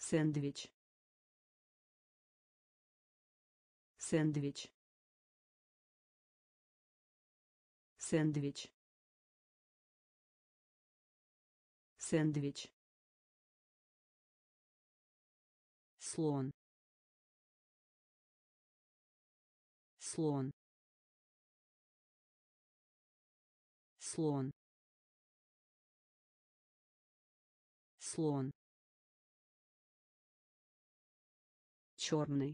сэндвич, сэндвич, сэндвич, сэндвич, слон, слон, слон, слон, черный,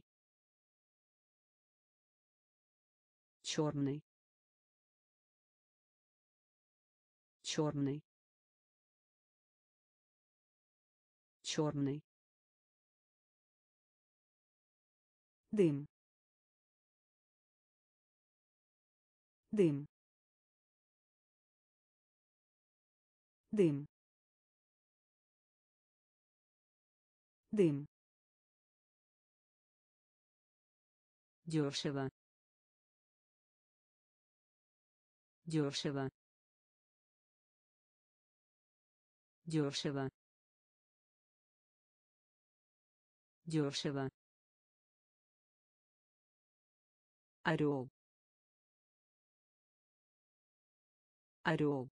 черный, черный, черный, дым, дым, дым, дым, дешево, дешево, дешево, дешево, орел, орел,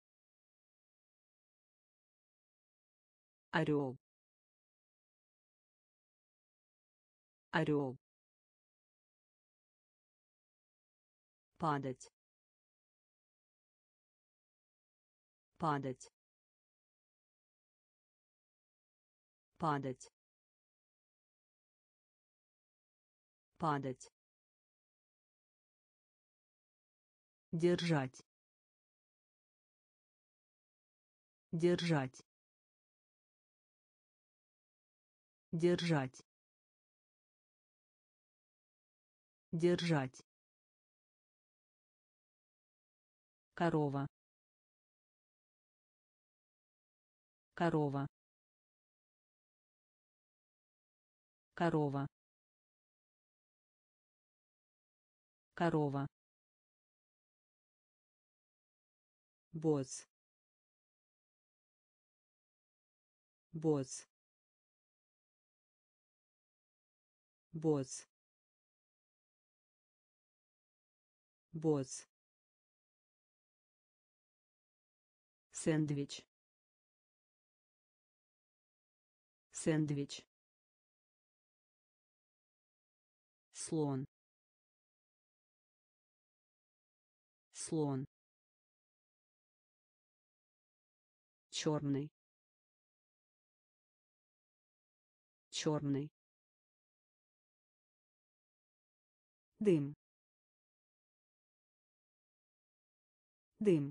орел, орел, падать, падать, падать, падать, держать, держать, держать, держать, корова, корова, корова, корова, босс, босс, босс, босс, сэндвич, сэндвич, слон, слон, черный, черный, дым, дым,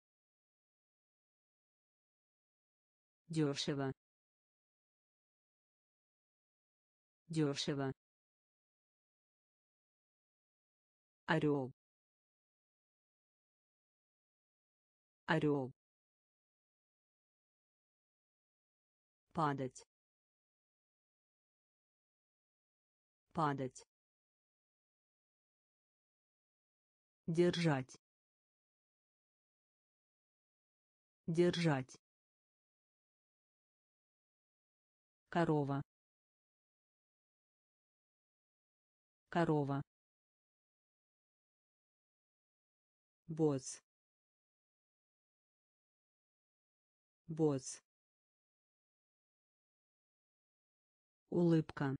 дешево, дешево, орел, орел, падать, падать, держать, держать, корова, корова, босс, босс, улыбка,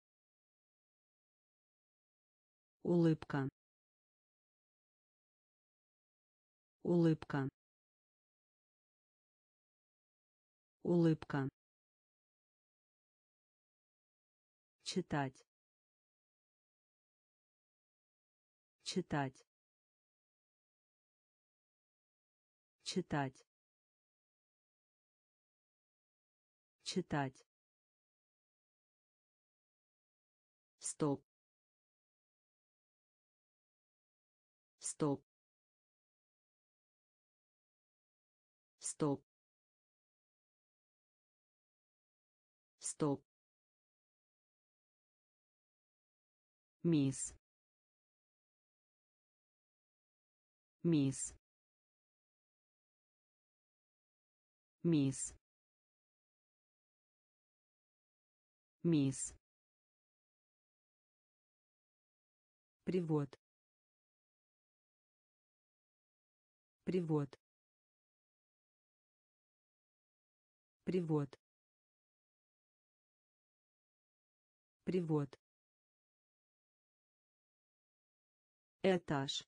улыбка, улыбка, улыбка, читать, читать, читать, читать, стоп, стоп, стоп, стоп, мисс, мисс, мисс, мисс, привод, привод, привод, привод, этаж,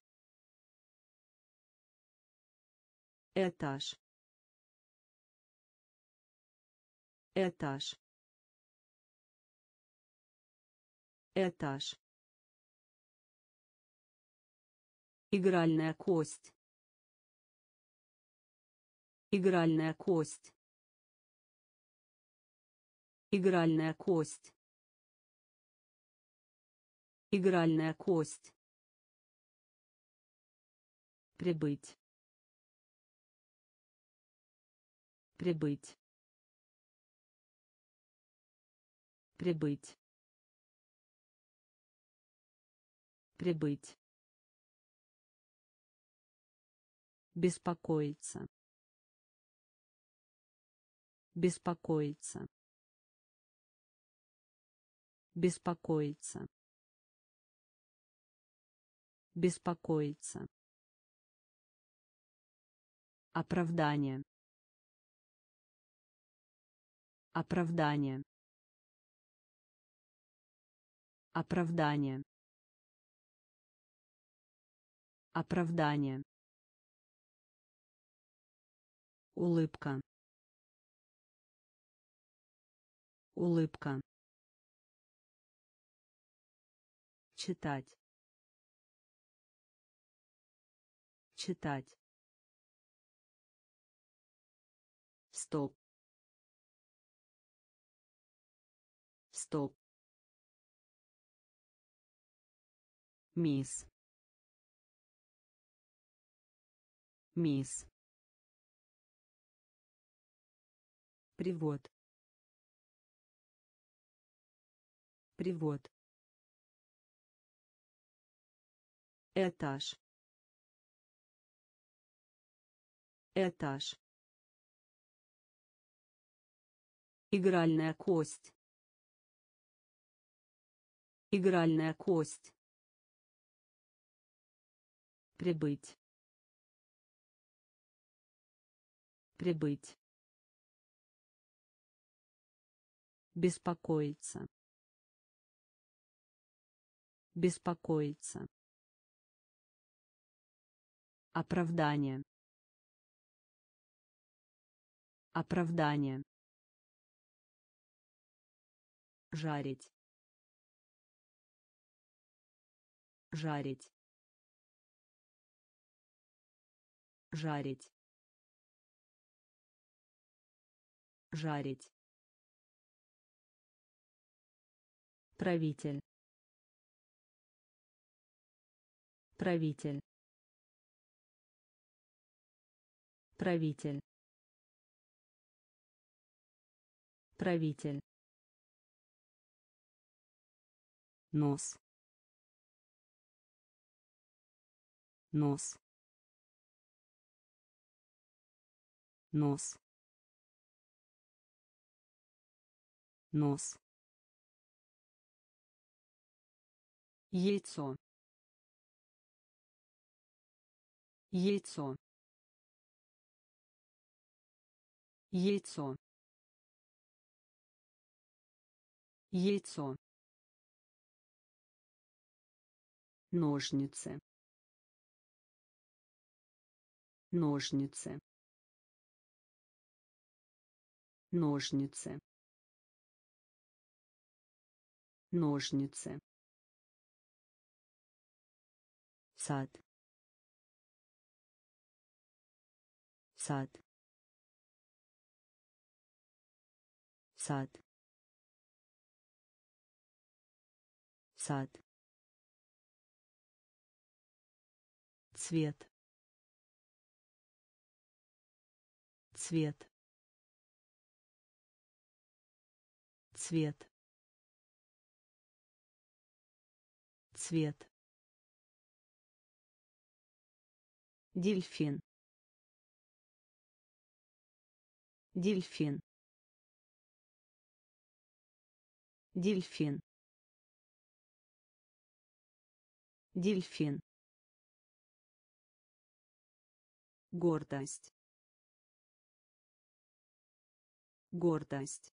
этаж, этаж, этаж, игральная кость, игральная кость, игральная кость, игральная кость, прибыть, прибыть, прибыть, прибыть, беспокоиться, беспокоиться, беспокоиться, беспокоиться, оправдание, оправдание, оправдание, оправдание, улыбка, улыбка, читать, читать, стоп, стоп, мисс, мисс, привод, привод, этаж, этаж, игральная кость, игральная кость, прибыть, прибыть, беспокоиться, беспокоиться, оправдание, оправдание, жарить, жарить, жарить, жарить, правитель, правитель, правитель, правитель, нос, нос, нос, нос, яйцо, яйцо, яйцо, яйцо, ножницы, ножницы, ножницы, ножницы, сад, сад, сад, сад, цвет, цвет, цвет, цвет, дельфин, дельфин, Дельфин. Дельфин. Гордость. Гордость.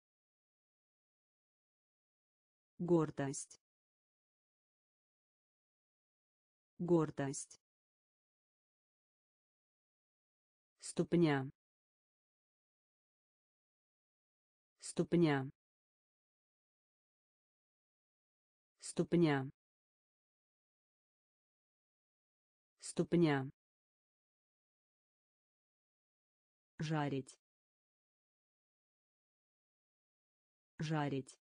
Гордость. Гордость. Ступня. Ступня. Ступня. Ступня. Жарить. Жарить.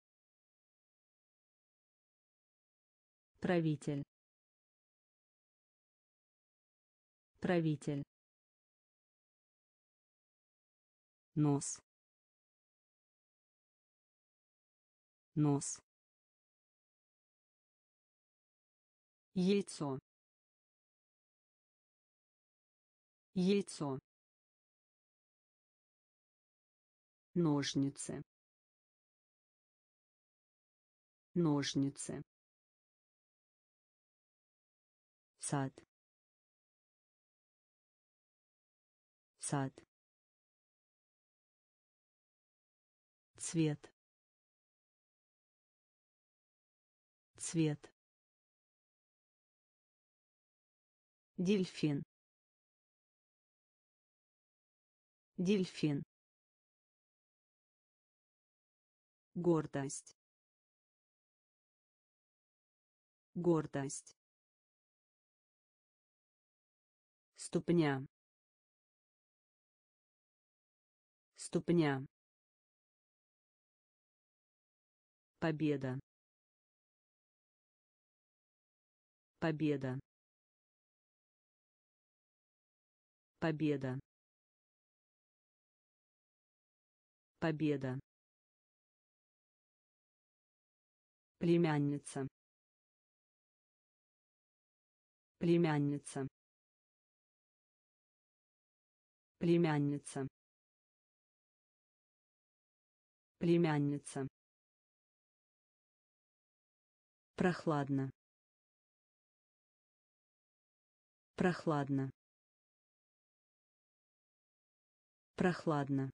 Правитель. Правитель. Нос. Нос. Яйцо. Яйцо. Ножницы. Ножницы. Сад. Сад. Цвет. Цвет. Дельфин. Дельфин. Гордость. Гордость. Ступня. Ступня. Победа. Победа. Победа. Победа. Племянница. Племянница. Племянница. Племянница. Прохладно. Прохладно. Прохладно.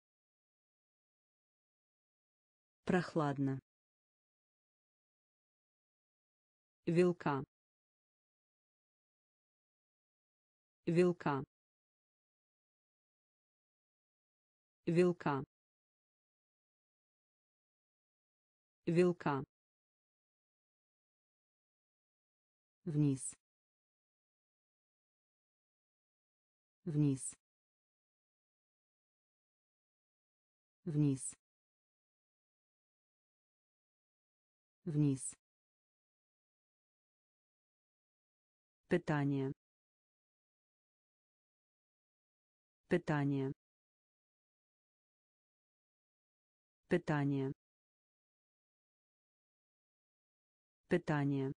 Прохладно. Вилка. Вилка. Вилка. Вилка. Вниз. Вниз. Вниз. Вниз. Питание. Питание. Питание. Питание.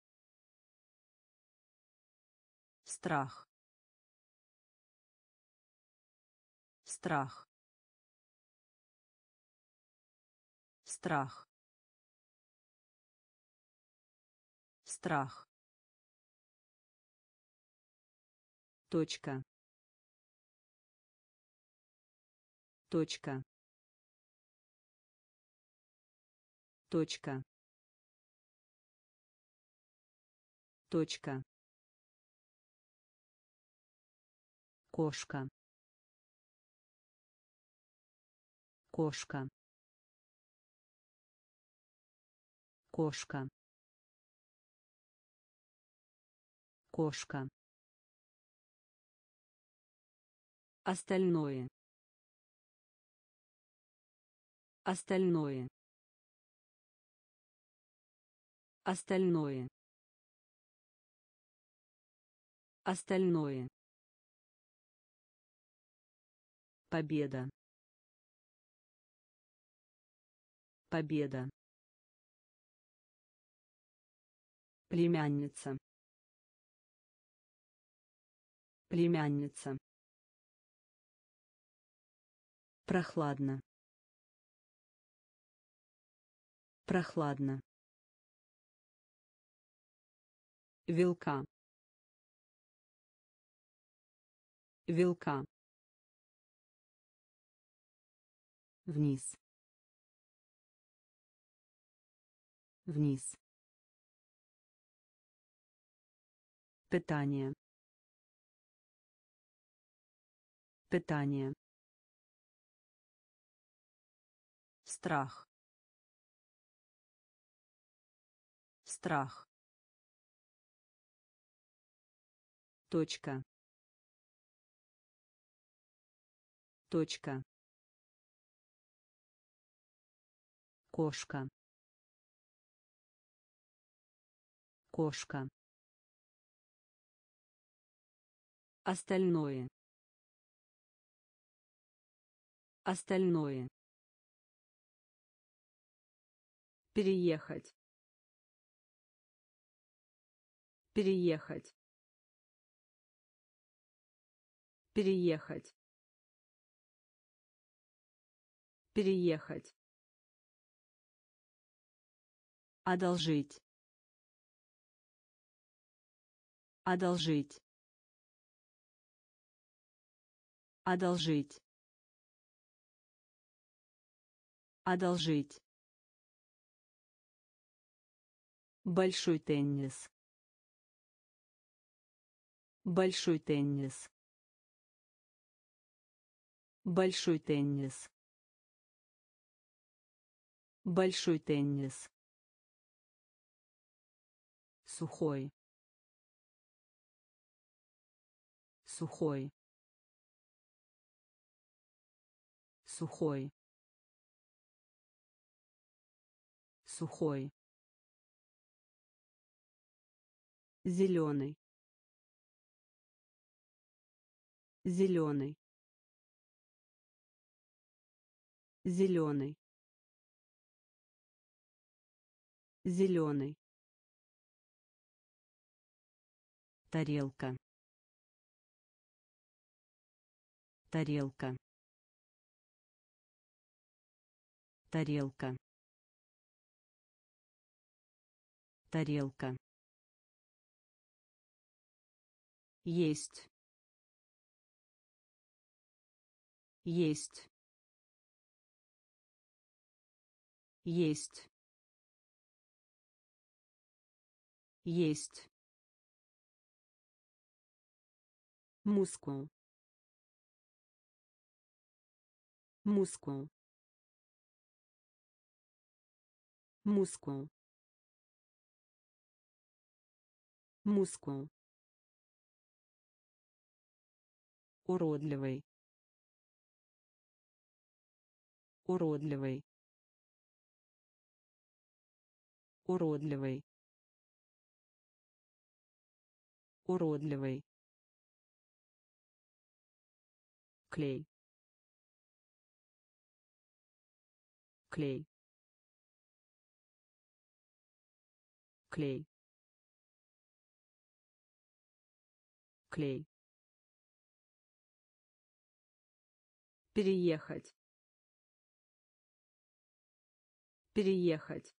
Страх. Страх. Страх. Страх. Точка. Точка. Точка. Точка. Кошка. Кошка. Кошка. Кошка. Остальное. Остальное. Остальное. Остальное. Победа. Победа. Племянница. Племянница. Прохладно. Прохладно. Вилка. Вилка. Вниз. Вниз. Питание. Питание. Страх. Страх. Точка. Точка. Кошка. Кошка. Остальное. Остальное. Переехать. Переехать. Переехать. Переехать. Одолжить. Одолжить. Одолжить. Одолжить. Большой теннис. Большой теннис. Большой теннис. Большой теннис. Сухой. Сухой. Сухой. Сухой. Зеленый. Зеленый. Зеленый. Зеленый. Тарелка. Тарелка. Тарелка. Тарелка. Есть. Есть. Есть. Есть. Мускул. Мускул. Мускул. Мускул. Уродливый. Уродливый. Уродливый. Уродливый. Клей. Клей. Клей. Клей. Переехать. Переехать.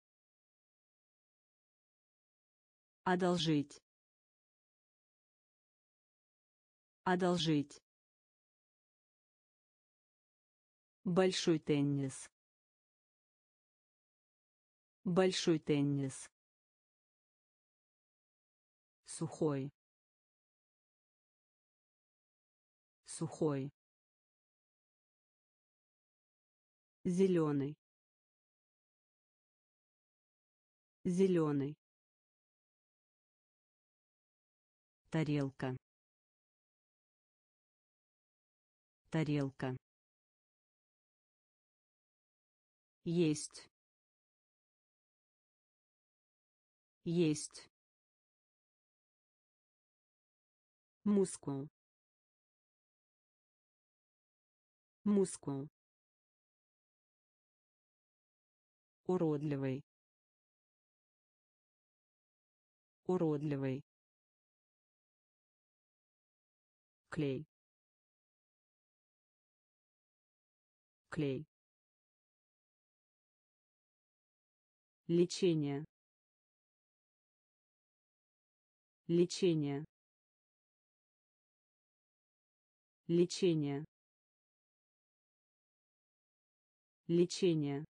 Одолжить. Одолжить. Большой теннис. Большой теннис. Сухой. Сухой. Зеленый. Зеленый. Тарелка. Тарелка. Есть. Есть. Мускул. Мускул. Уродливый. Уродливый. Клей. Клей. лечение, лечение, лечение, лечение,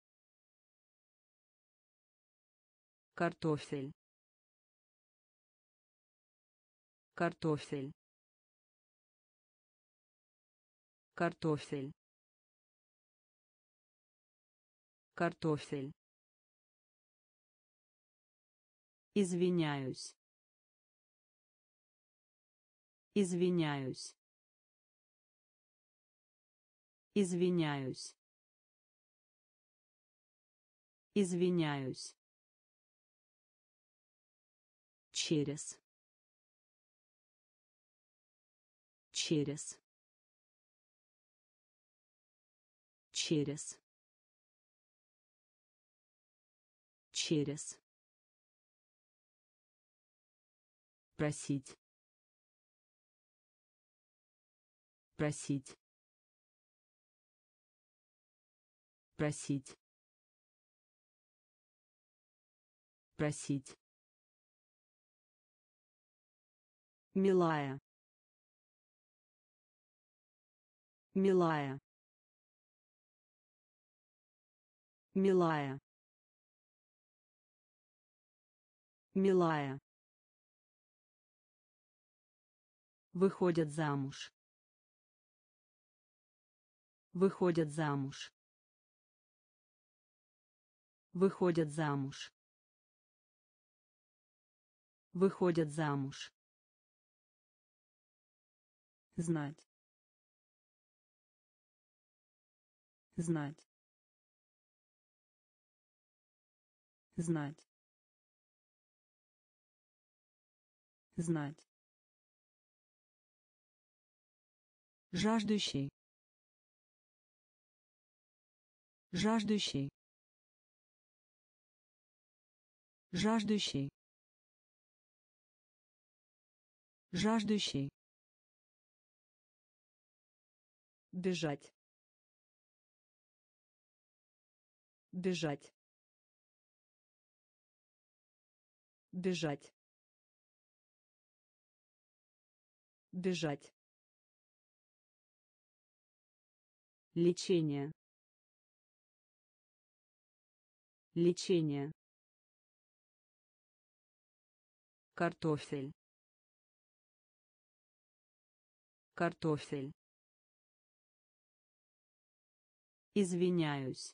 картофель, картофель, картофель, картофель, извиняюсь, извиняюсь, извиняюсь, извиняюсь, через, через, через, через, просить, просить, просить, просить, милая, милая, милая, милая, выходят замуж, выходят замуж, выходят замуж, выходят замуж, знать, знать, знать, знать, жаждущий, жаждущий, жаждущий, жаждущий, бежать, бежать, бежать, бежать, лечение, лечение, картофель, картофель, извиняюсь,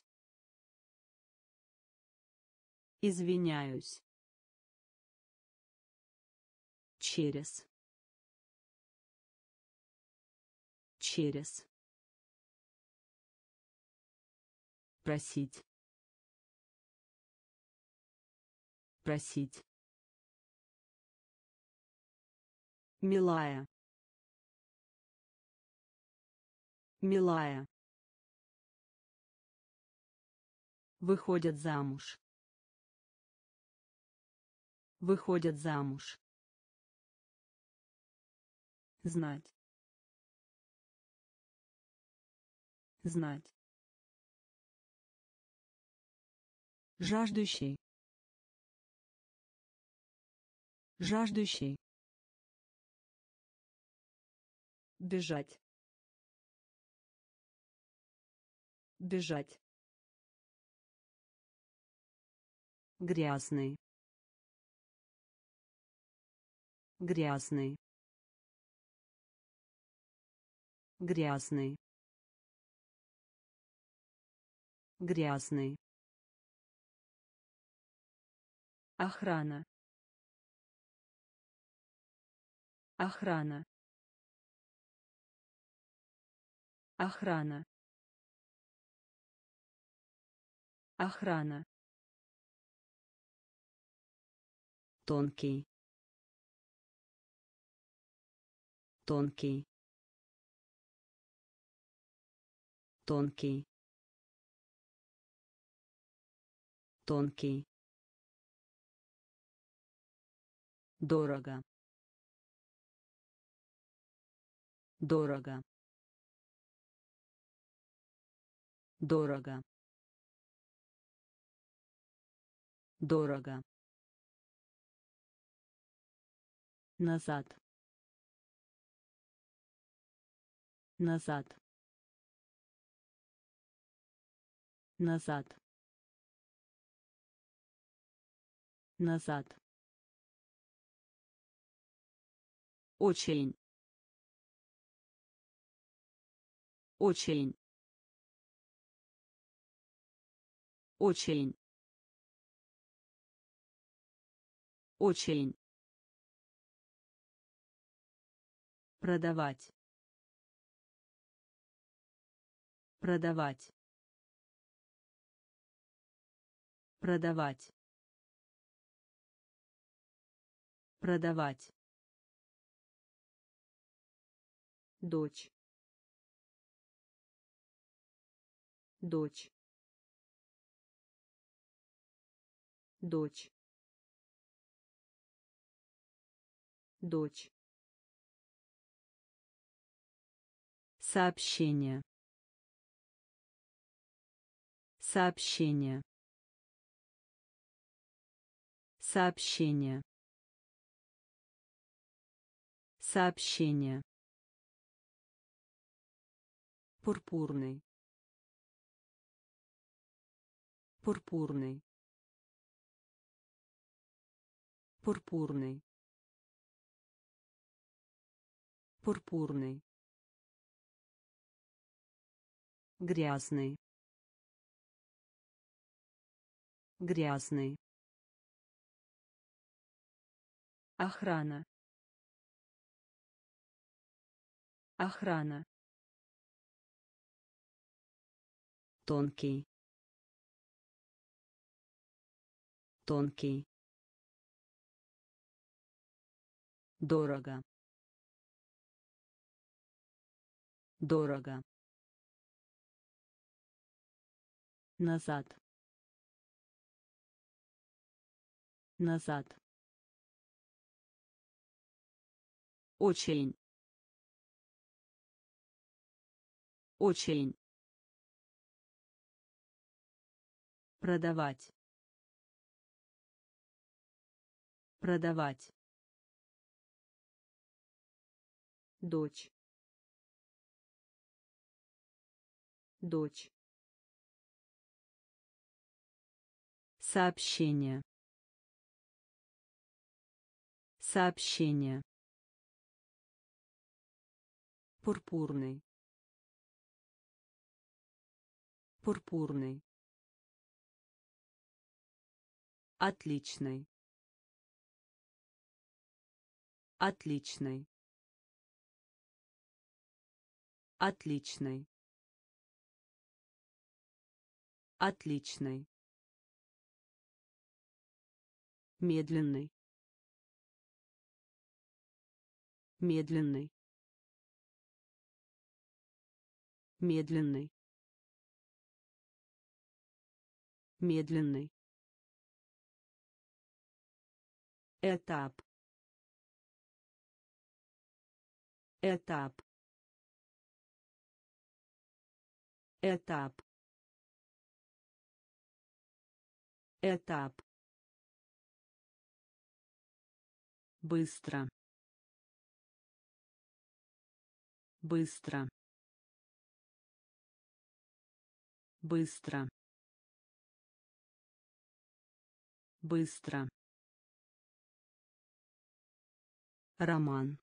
извиняюсь, через, через, просить, просить, милая, милая, выходят замуж, выходят замуж, знать, знать, жаждущий, жаждущий, бежать, бежать, грязный, грязный, грязный, грязный, охрана, охрана, охрана, охрана, тонкий, тонкий, тонкий, тонкий, дорого, дорого, дорого, дорого, назад, назад, назад, назад, очень, очень, очень, очень, продавать, продавать, продавать, продавать, дочь, дочь, дочь, дочь, сообщение, сообщение, сообщение, сообщение, пурпурный, пурпурный, пурпурный, пурпурный, грязный, грязный, охрана, охрана, тонкий, тонкий, дорого, дорого, назад, назад, очень, очень, продавать, продавать, дочь, дочь, сообщение, сообщение, пурпурный, пурпурный, отличный, отличный, отличный, отличный, медленный, медленный, медленный, медленный, этап, этап, этап, этап, быстро, быстро, быстро, быстро, роман,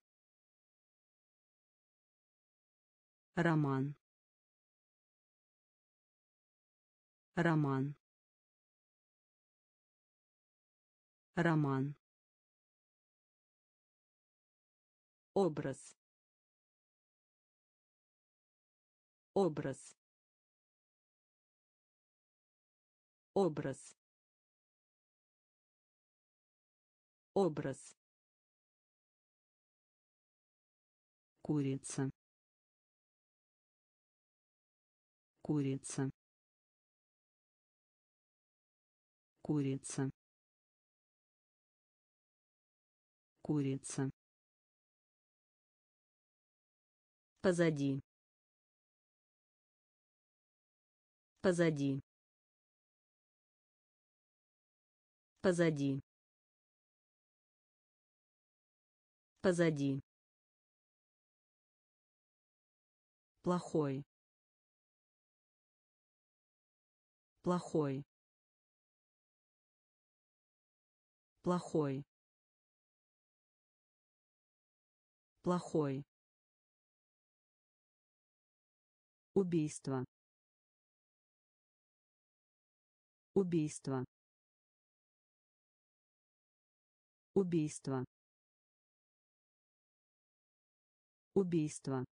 роман, роман, роман, образ, образ, образ, образ, курица, курица, курица, курица, позади, позади, Позади. Позади. Плохой. Плохой. Плохой. Плохой. Убийство. Убийство. Убийство. Убийство.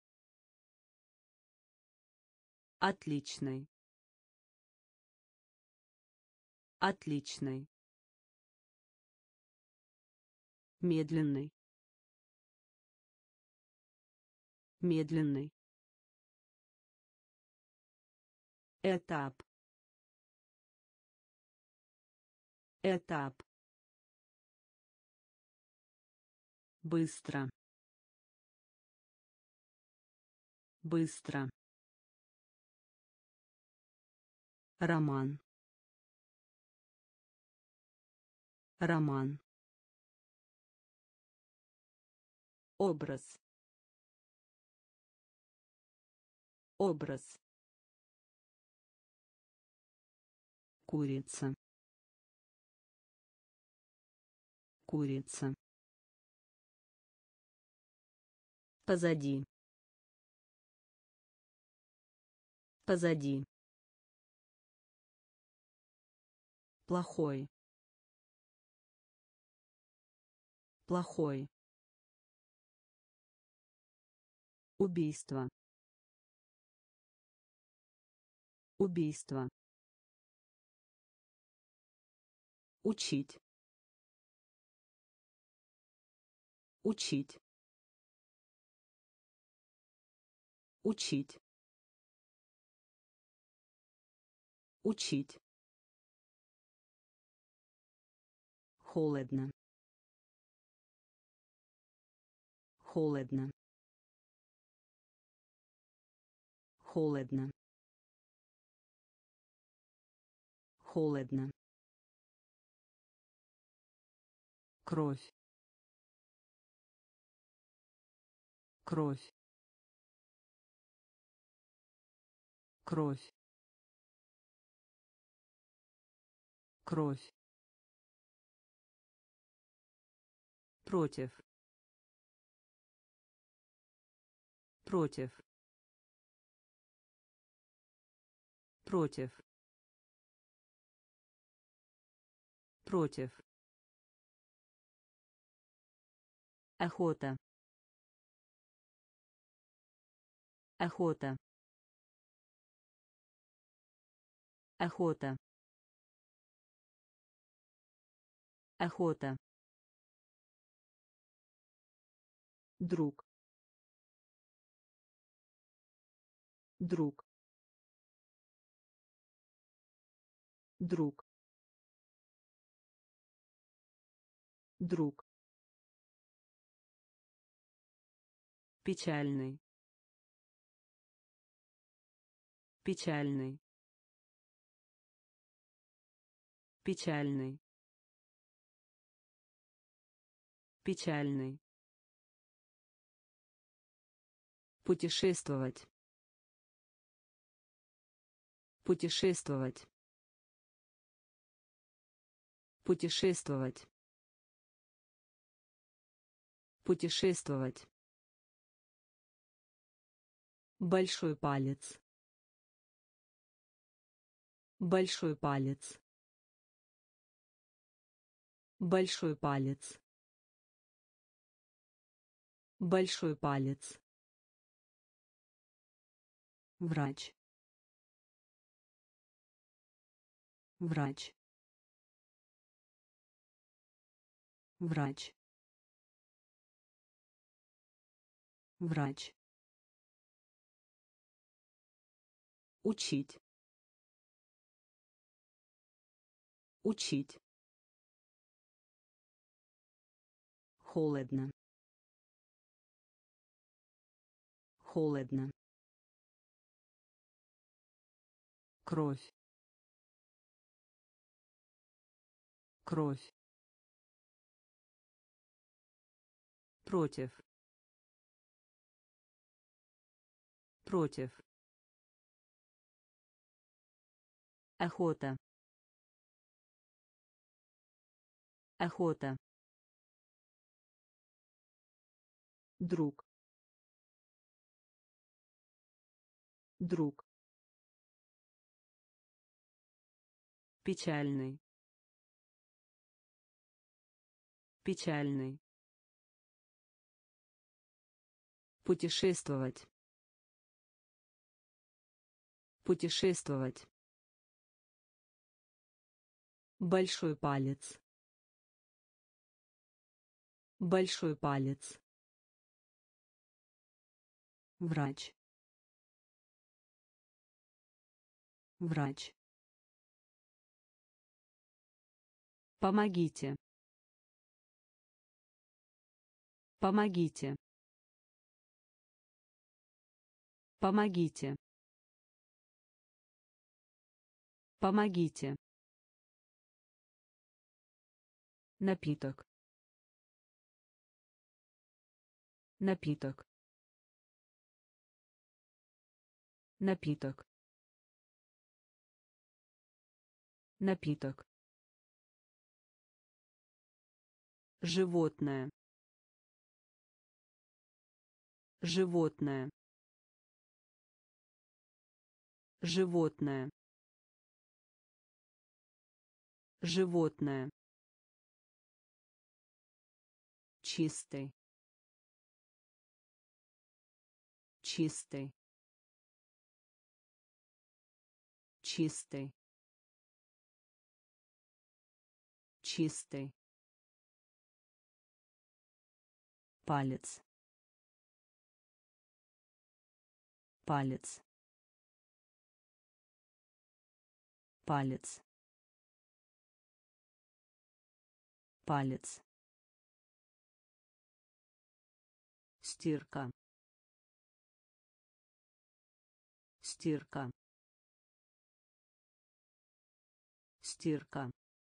Отличный. Отличный. Медленный. Медленный. Этап. Этап. Быстро. Быстро. Роман. Роман. Образ. Образ. Курица. Курица. Позади. Позади. Плохой. Плохой. Убийство. Убийство. Учить. Учить. Учить. Учить. Холодно. Холодно. Холодно. Холодно. Кровь. Кровь. Кровь. Кровь. Против. Против. Против. Против. Охота. Охота. Охота. Охота. Друг. Друг. Друг. Друг. Печальный. Печальный. Печальный. Печальный. Путешествовать. Путешествовать. Путешествовать. Путешествовать. Большой палец. Большой палец. Большой палец. Большой палец. Врач. Врач. Врач. Врач. Учить. Учить. Холодно. Холодно. Кровь. кровь, против, против, охота, охота, друг, друг, печальный, печальный, путешествовать, путешествовать, большой палец, большой палец, врач, врач, помогите, помогите, помогите, помогите, напиток, напиток, напиток, напиток, животное, животное, животное, животное, чистый, чистый, чистый, чистый, палец, палец, палец, палец, стирка, стирка, стирка,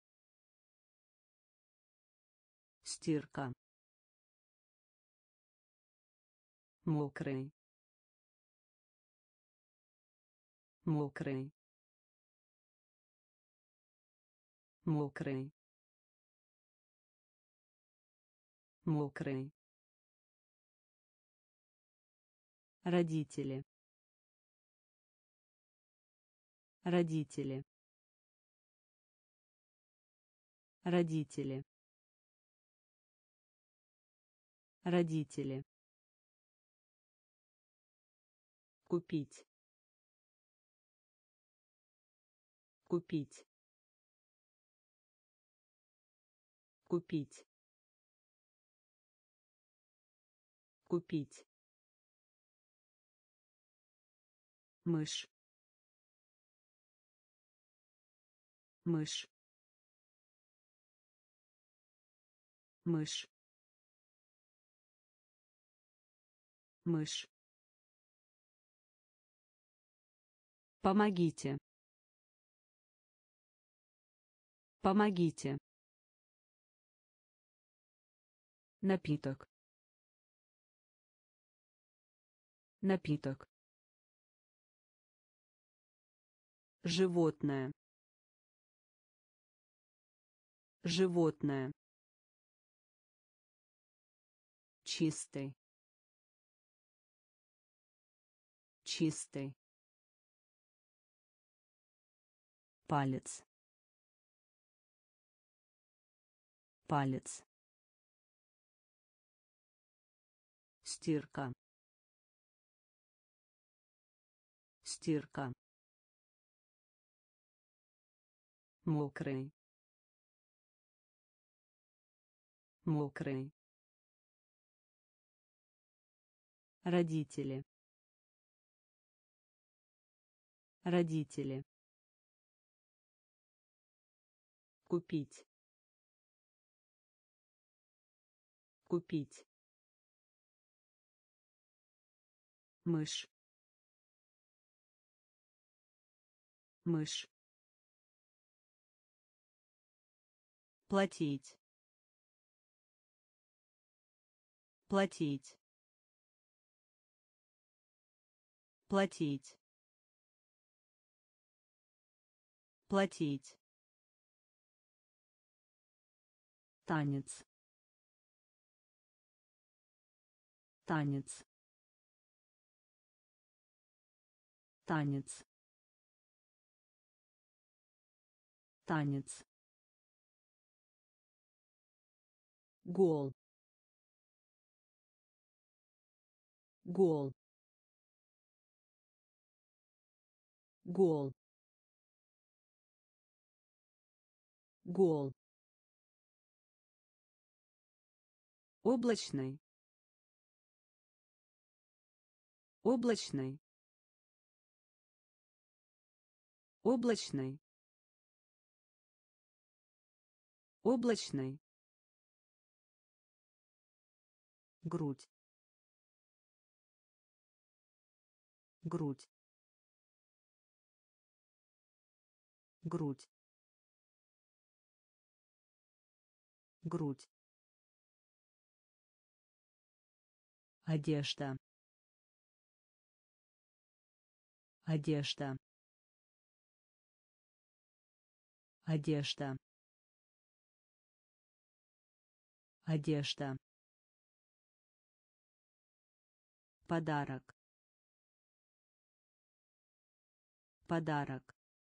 стирка, мокрый, мокрый, мокрый, мокрый, родители, родители, родители, родители, купить, купить, купить, купить, мышь, мышь, мышь, мышь, помогите, помогите, напиток, напиток, животное, животное, чистый, чистый, палец, палец, стирка, стирка, мокрый, мокрый, родители, родители, купить, купить, мышь, мышь, платить, платить, платить, платить, танец, танец, танец, танец, гол, гол, гол, гол, облачный, облачный, облачный, облачный, грудь, грудь, грудь, грудь, одежда, одежда, одежда, одежда, подарок, подарок,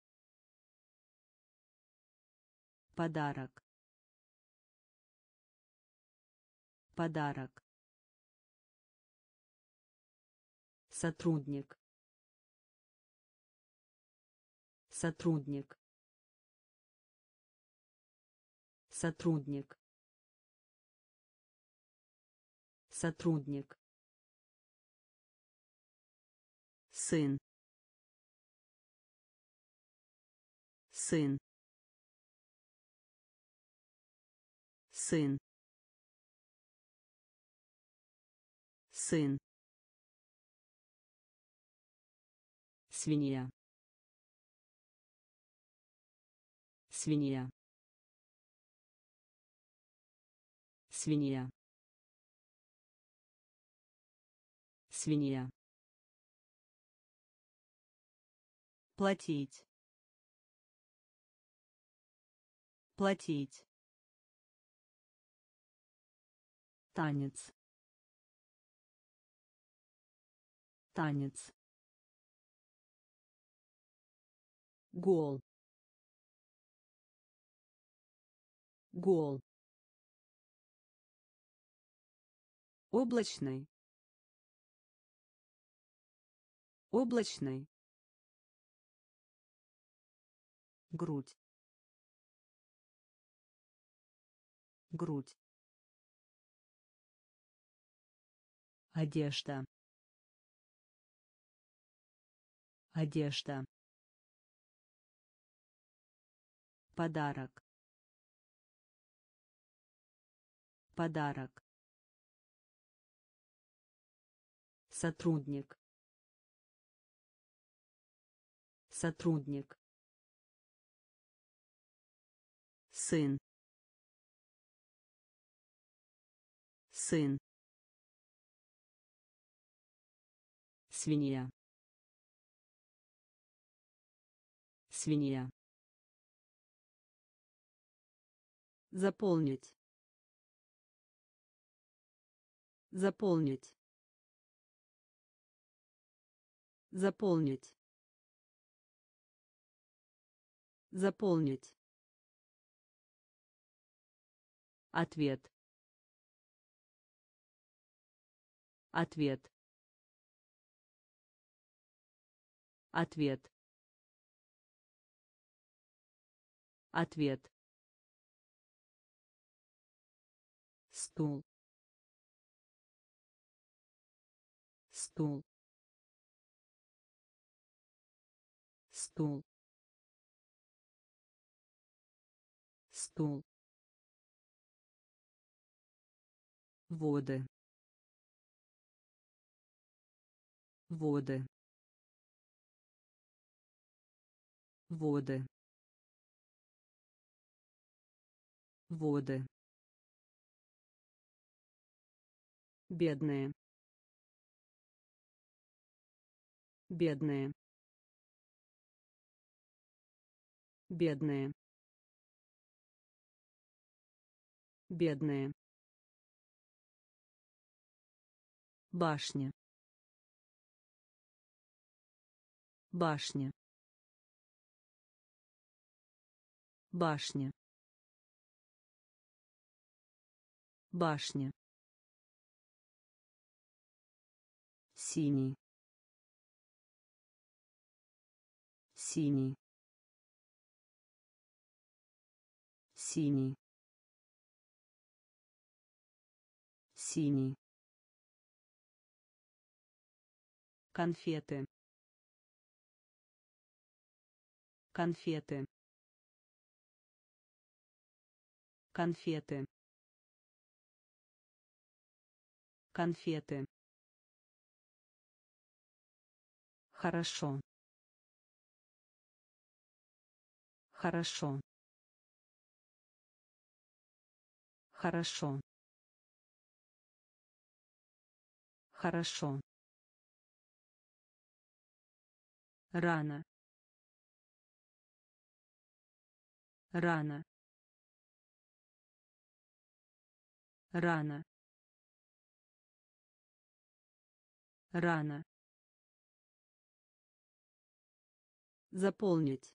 подарок, подарок, сотрудник, сотрудник, сотрудник, сотрудник, сын, сын, сын, сын, свинья, свинья, свинья, свинья, платить, платить, танец, танец, гол, гол, облачный, облачный, грудь, грудь, одежда, одежда, подарок, подарок, сотрудник, сотрудник, сын, сын, свинья, свинья, заполнить, заполнить, заполнить, заполнить, ответ, ответ, ответ, ответ, стул, стул, стул, стул, воды, воды, воды, воды, бедные, бедные, бедные, бедные, башня, башня, башня, башня, синий, синий, синий, синий, конфеты, конфеты, конфеты, конфеты, хорошо, хорошо, хорошо, хорошо, рано, рано, рано, рано, заполнить,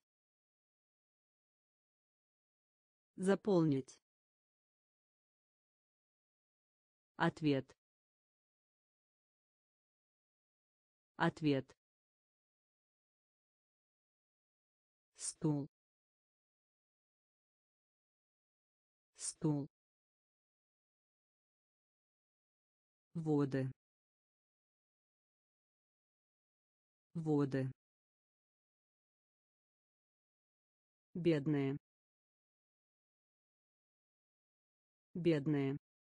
заполнить, ответ, ответ, стул, стул, воды, воды, бедные, бедные,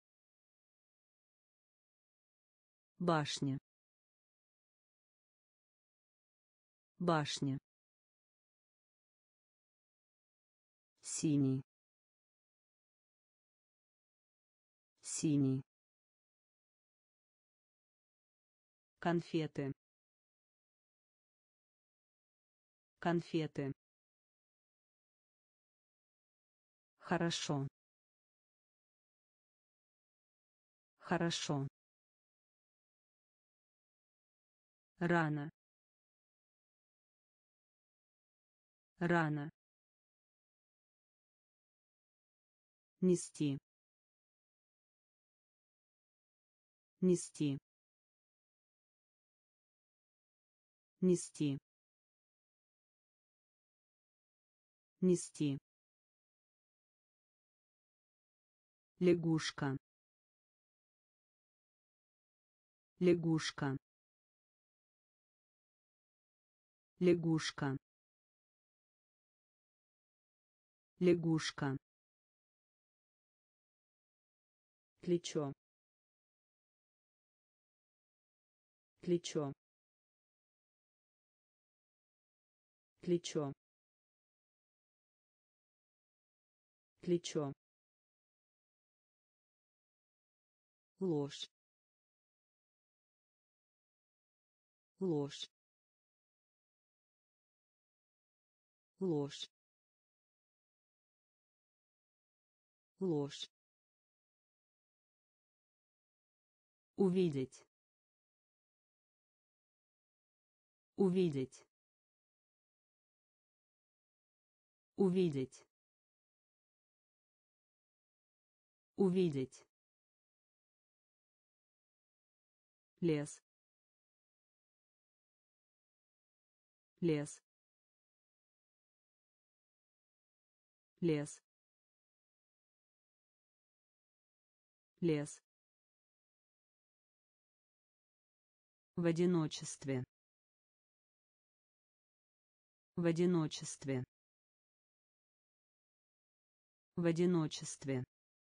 башня, башня, синий, синий, конфеты, конфеты, хорошо, хорошо, рано, рано, нести, нести, нести, нести, лягушка, лягушка, лягушка, лягушка, плечо, плечо, плечо, плечо, ложь, ложь, ложь, ложь, увидеть, увидеть, увидеть, увидеть, лес, лес, лес, лес, в одиночестве, в одиночестве, в одиночестве,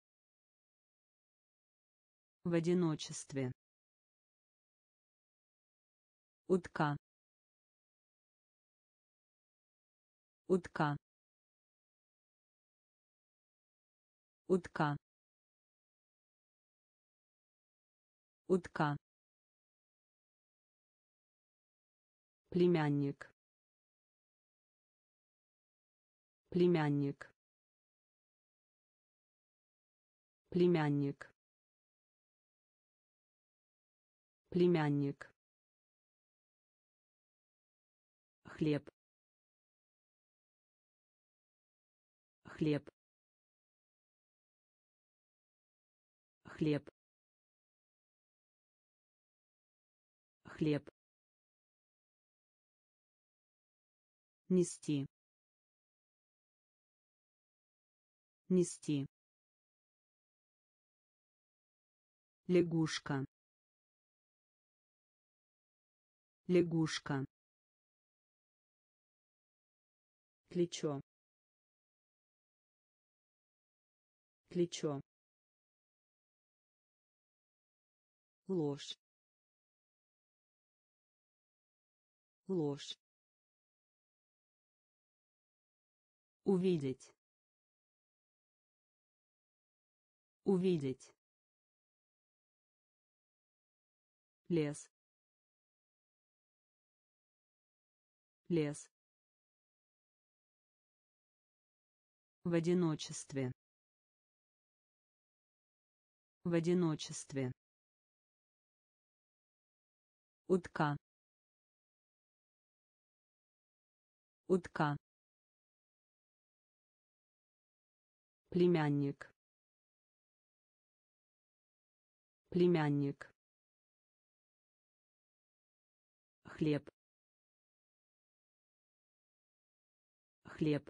в одиночестве, утка, утка, Утка. Утка. Племянник. Племянник. Племянник. Племянник. Хлеб. Хлеб. Хлеб. Хлеб. Нести. Нести. Лягушка. Лягушка. Плечо. Плечо. Ложь. Ложь. Увидеть. Увидеть. Лес. Лес. В одиночестве. В одиночестве. Утка. Утка. Племянник. Племянник. Хлеб. Хлеб.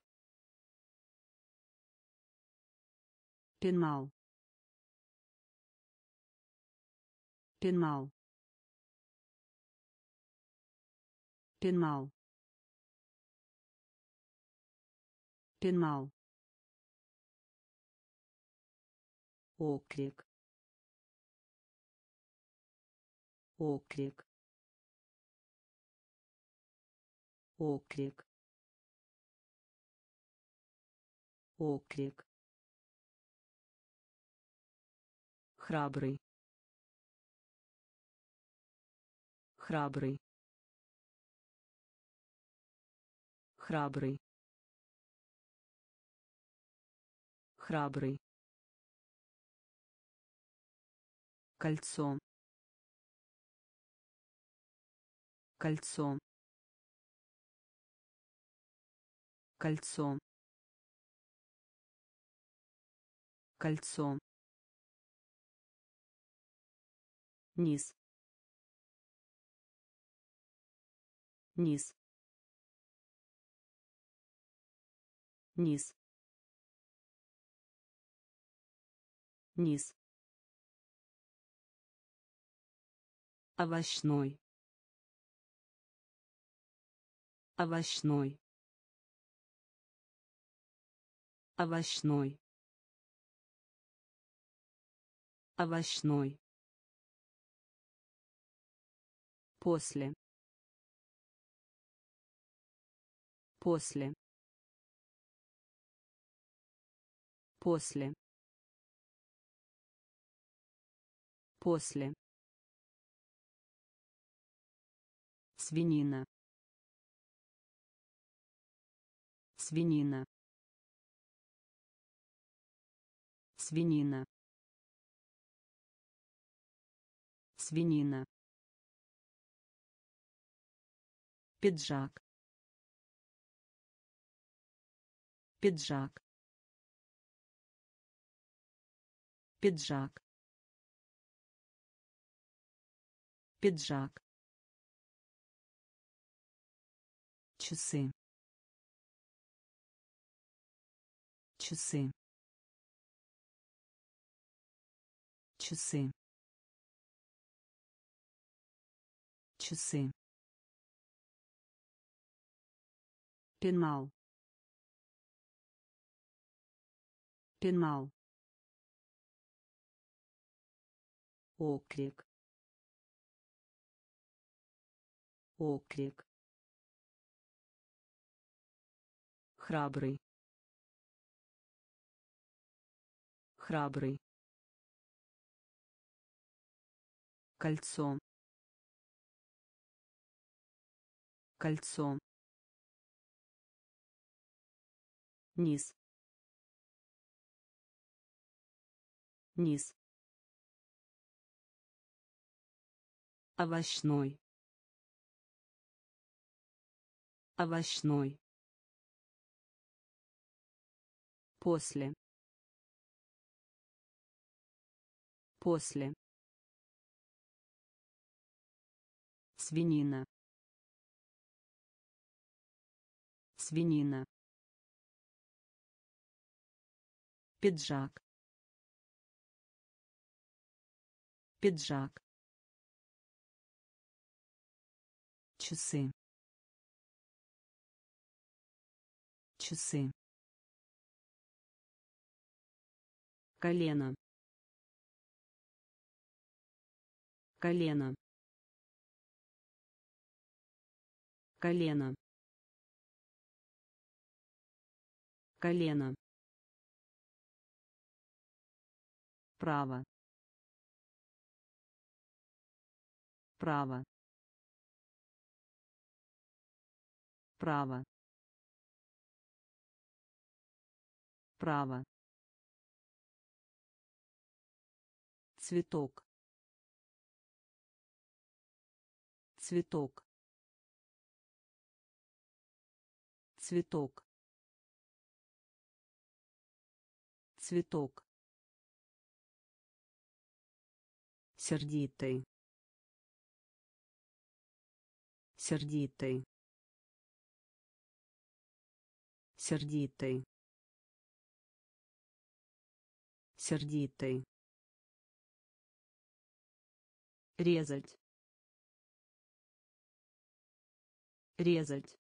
Пенал. Пенал. Пенал. Пенал. Оклик. Оклик. Оклик. Оклик. Храбрый. Храбрый. Храбрый. Храбрый. Кольцо. Кольцо. Кольцо. Кольцо. Низ. Низ. Низ. Низ. Овощной. Овощной. Овощной. Овощной. После. После. После. После. Свинина. Свинина. Свинина. Свинина. Пиджак. Пиджак. Пиджак. Пиджак. Часы. Часы. Часы. Часы. Пенал. Пенал. Оклик. Оклик. Храбрый. храбрый, кольцо, кольцо, низ, низ, овощной, овощной, после, после, свинина, свинина, пиджак, пиджак, часы, часы, колено, колено, колено, колено, право, право, право, право, цветок, цветок, цветок, цветок, сердитый, сердитый, сердитый, сердитый, резать, резать,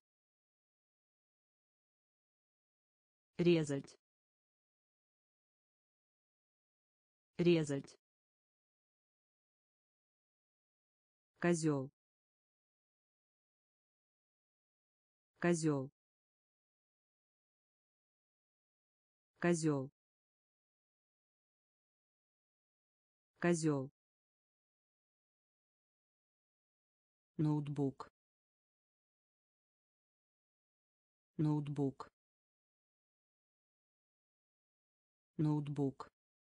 резать, резать, козел, козел, козел, козел, ноутбук, ноутбук, ноутбук,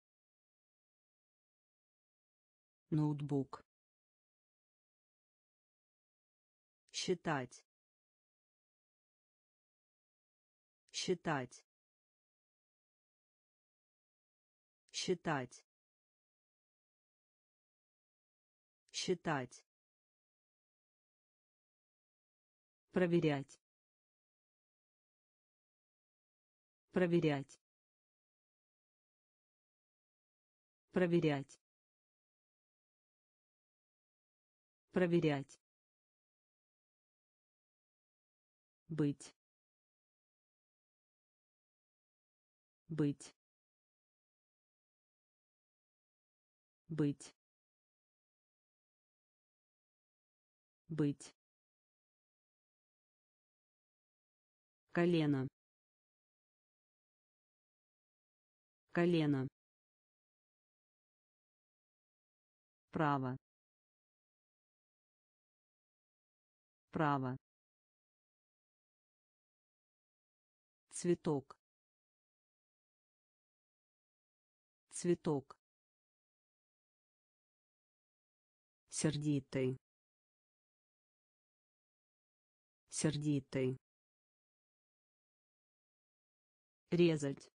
ноутбук, считать, считать, считать, считать, проверять, проверять, проверять, проверять, быть, быть, быть, быть, колено, колено, право, право, цветок, цветок, сердитый, сердитый, резать,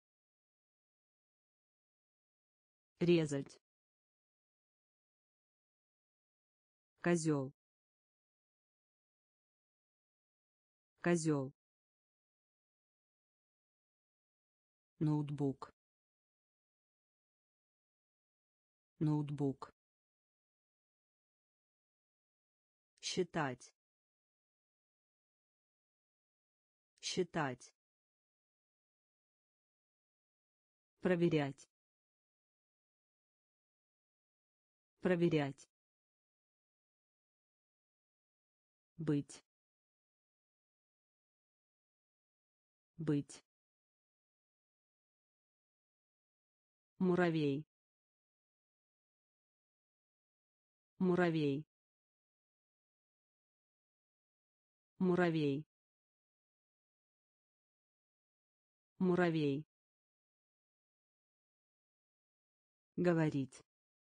резать, козел, козел, ноутбук, ноутбук, считать, считать, проверять, проверять, быть, быть, муравей, муравей, муравей, муравей, говорить,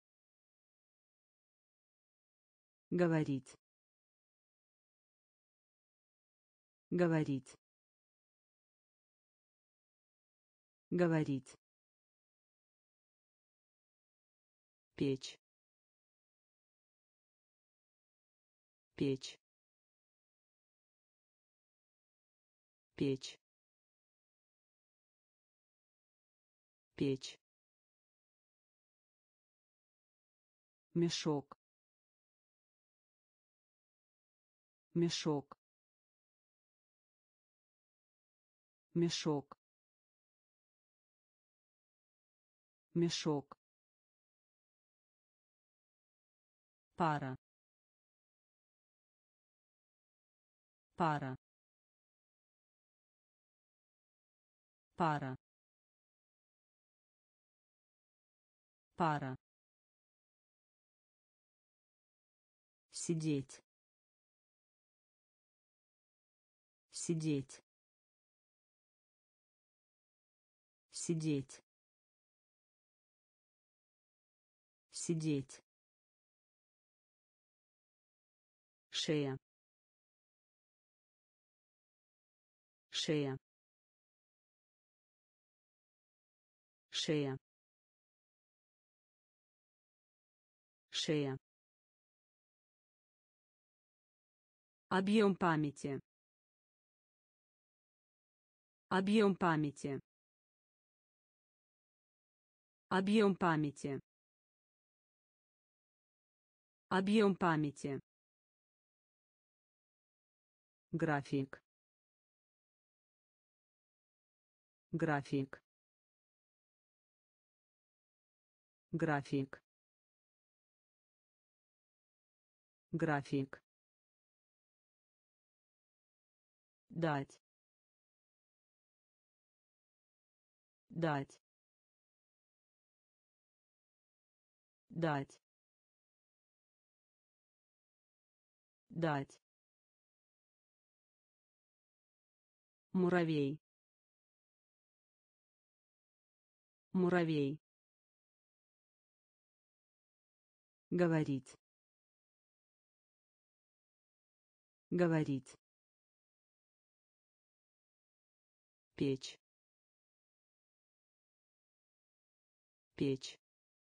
говорить, говорить, говорить, печь, печь, печь, печь, мешок, мешок, мешок, мешок, пара, пара, пара, пара, сидеть, сидеть, сидеть, сидеть, шея, шея, шея, шея, объем памяти, объем памяти, объем памяти, объем памяти, график, график, график, график, дать, дать, дать, дать, муравей, муравей, говорить, говорить, печь, печь,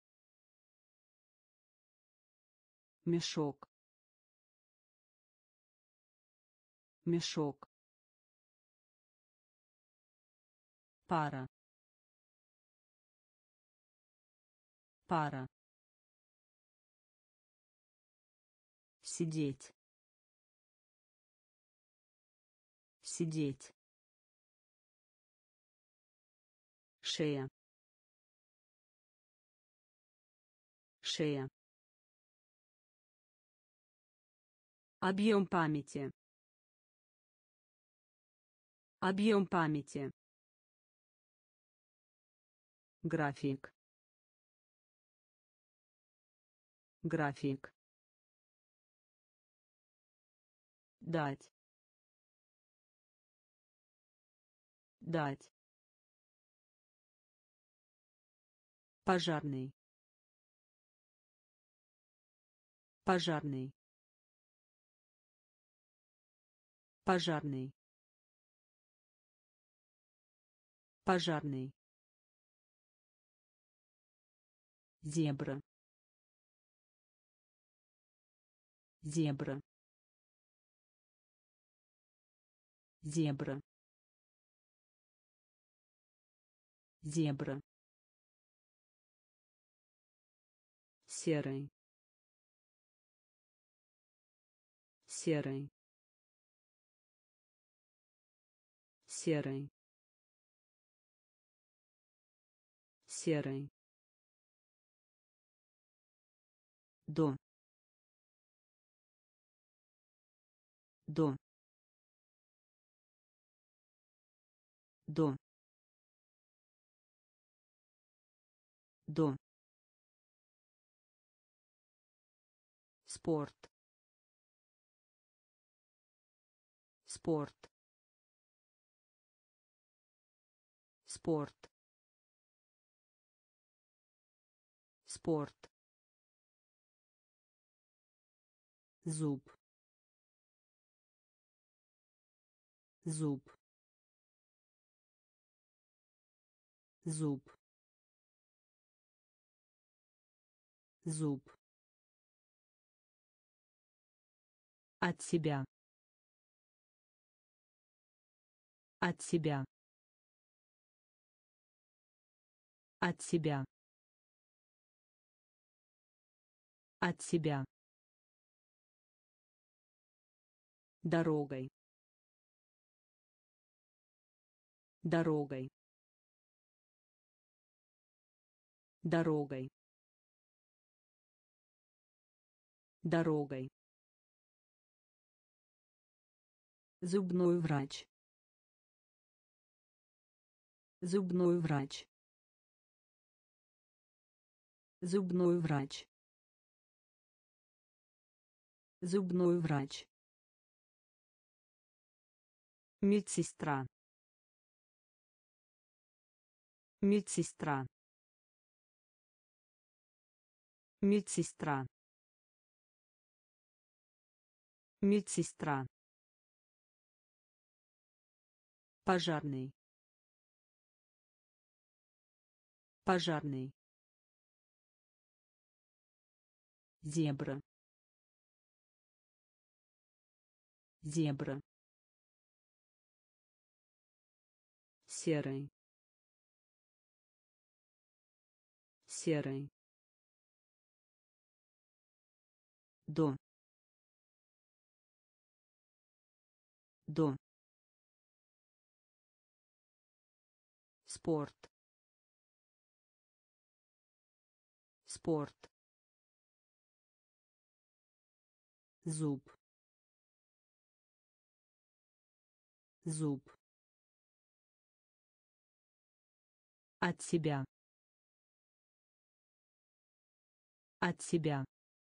мешок, мешок, пара, пара, сидеть, сидеть, шея, шея, объем памяти, объем памяти, график, график, дать, дать, пожарный, пожарный, пожарный, пожарный, зебра, зебра, зебра, зебра, серый, серый, серый, серый, до, до, до, Дом. Спорт. Спорт. Спорт. Спорт. Зуб. Зуб. Зуб. Зуб. От себя. От себя. От себя. От себя. Дорогой. Дорогой. Дорогой. Дорогой. Зубной врач. Зубной врач. Зубной врач. Зубной врач. Медсестра. Медсестра. Медсестра. Медсестра. Пожарный. Пожарный. Зебра. Зебра. Серый. Серый. Дом. Дом. Спорт. Спорт. Зуб. Зуб. От себя. От себя.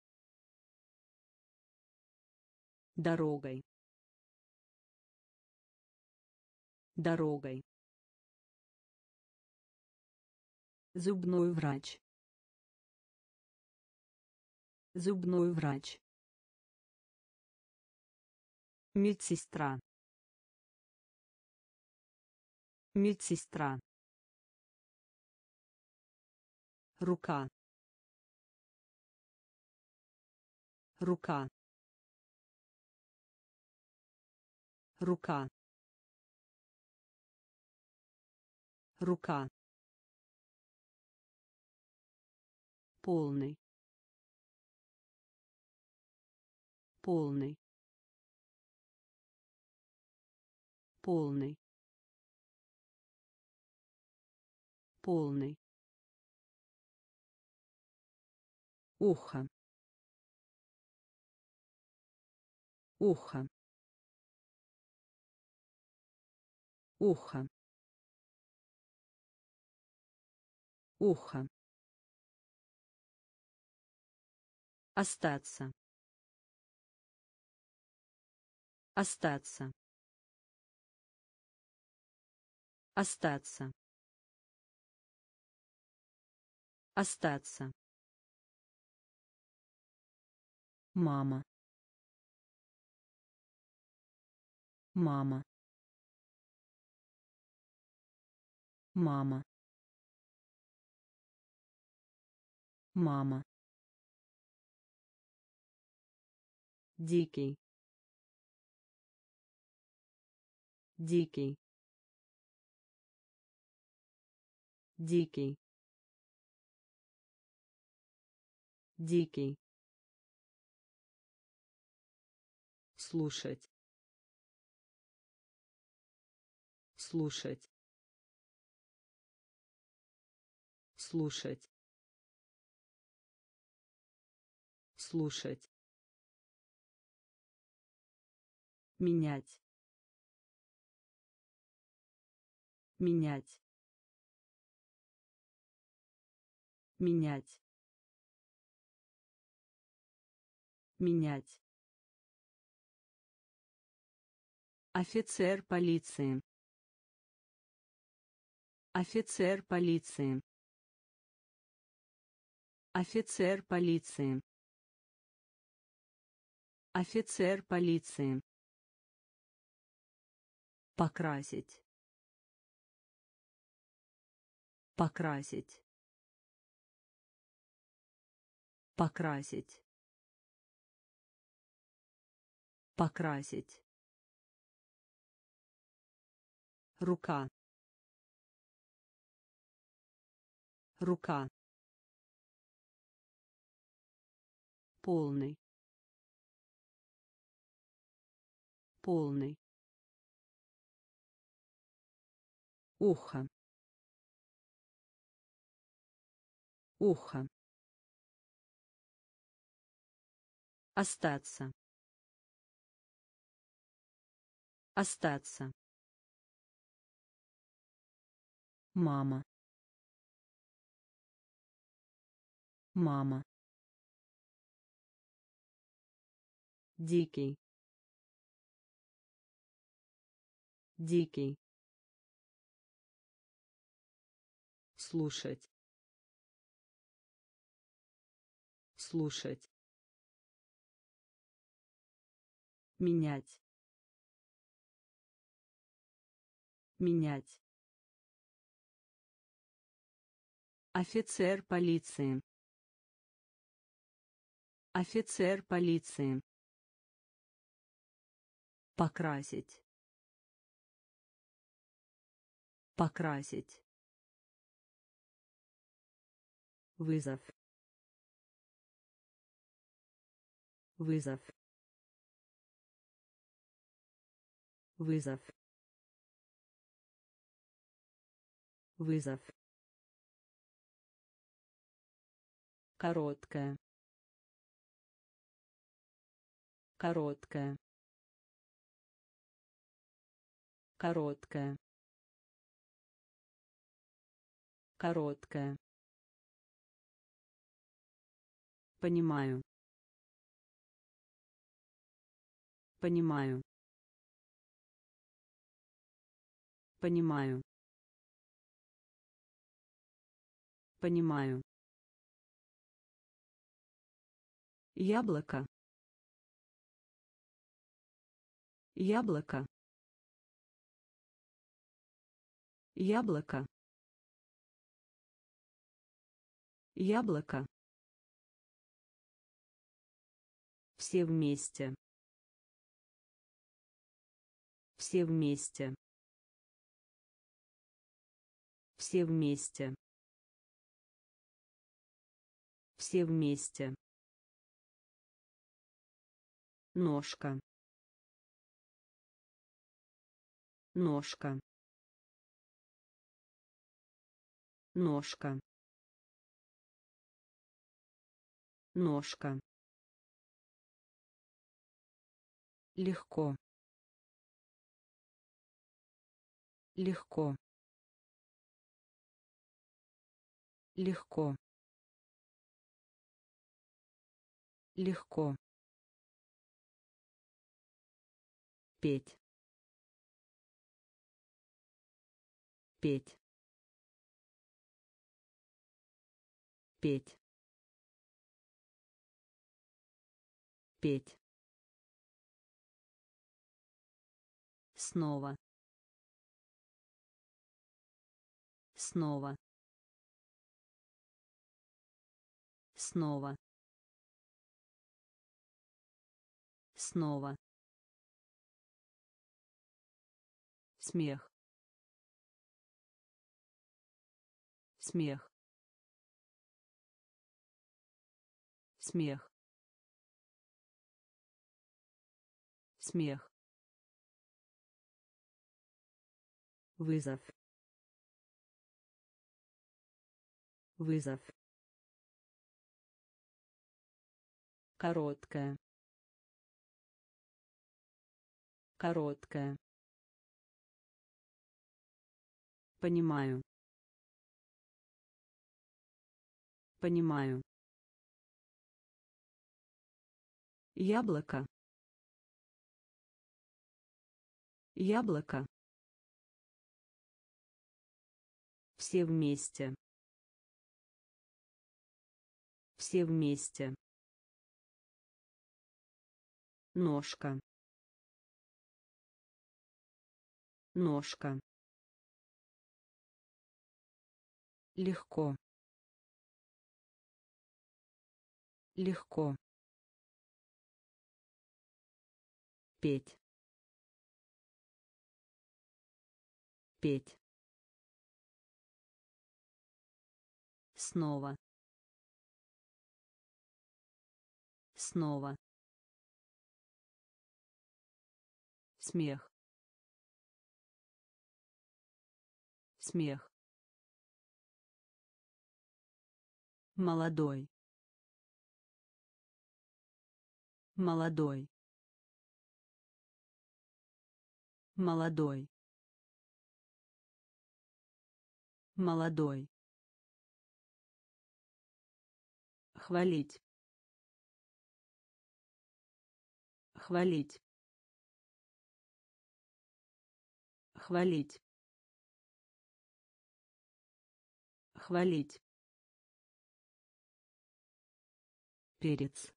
Дорогой. Дорогой. Зубной врач. Зубной врач. Медсестра. Медсестра. Рука. Рука. Рука. Рука. Полный. Полный. Полный. Полный. Ухо. Ухо. Ухо. Ухо. Остаться. Остаться. Остаться. Остаться. Мама. Мама. Мама. Мама. Дикий. Дикий. Дикий. Дикий. Слушать. Слушать. Слушать. Слушать. Менять. Менять. менять, менять, офицер полиции, офицер полиции, офицер полиции, офицер полиции, покрасить, покрасить, покрасить, покрасить, рука, рука, полный, полный, ухо, ухо, остаться, остаться, мама, мама, дикий, дикий, слушать, слушать, менять, менять, офицер полиции, офицер полиции, покрасить, покрасить, вызов, вызов, вызов, вызов, короткая, короткая, короткая, короткая, понимаю, понимаю, понимаю, понимаю, яблоко, яблоко, яблоко, яблоко, все вместе, все вместе, все вместе, все вместе, ножка, ножка, ножка, ножка, легко, легко, легко, легко, петь, петь, петь, петь, снова, снова, снова, снова, смех, смех, смех, смех, вызов, вызов, короткая, короткая, понимаю, Понимаю. Яблоко. Яблоко. Все вместе. Все вместе. Ножка. Ножка. Легко. Легко. Петь. Петь. Снова. Снова. Смех. Смех. Молодой. Молодой. Молодой. Молодой. Хвалить. Хвалить. Хвалить. Хвалить. Перец.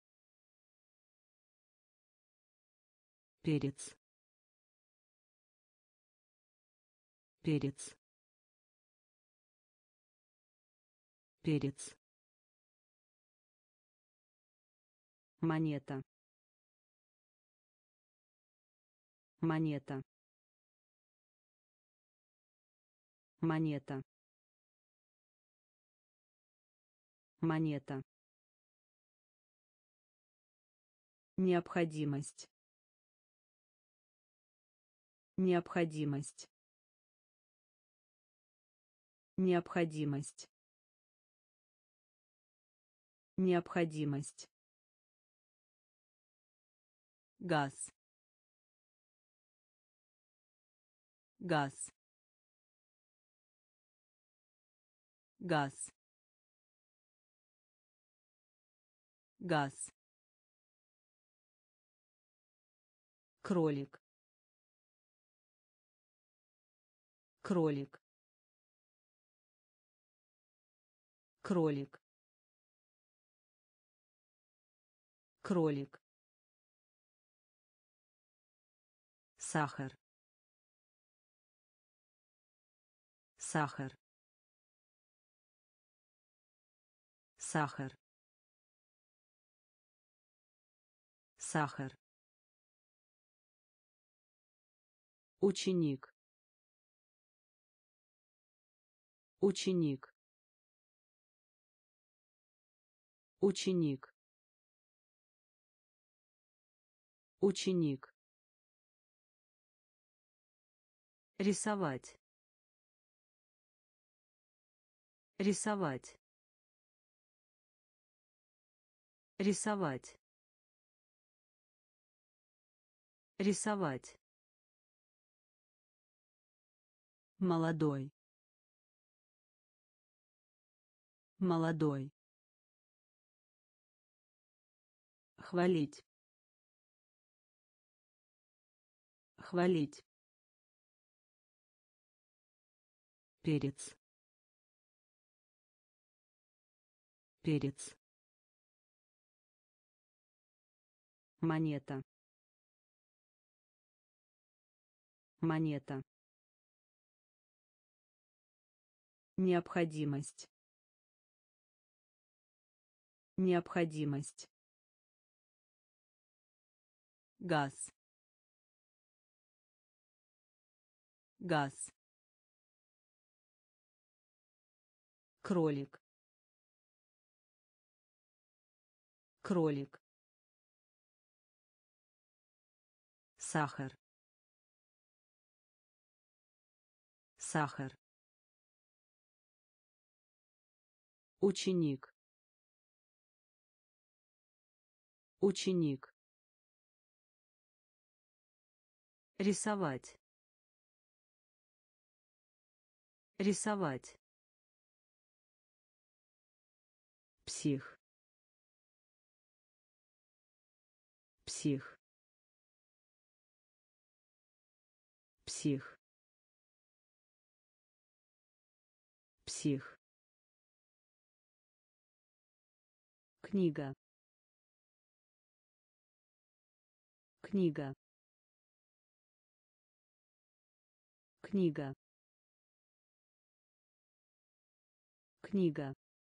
Перец. Перец. Перец. Монета. Монета. Монета. Монета. Необходимость. Необходимость. Необходимость. Необходимость. Газ. Газ. Газ. Газ. Кролик. Кролик. Кролик. Кролик. Сахар. Сахар. Сахар. Сахар. Ученик. Ученик. Ученик. Ученик. Рисовать. Рисовать. Рисовать. Рисовать. Молодой. Молодой. Хвалить. Хвалить. Перец. Перец. Монета. Монета. Необходимость. Необходимость. Газ. Газ. Кролик. Кролик. Сахар. Сахар. Ученик. Ученик. Рисовать. Рисовать. псих, псих, псих, псих, книга, книга, книга, книга,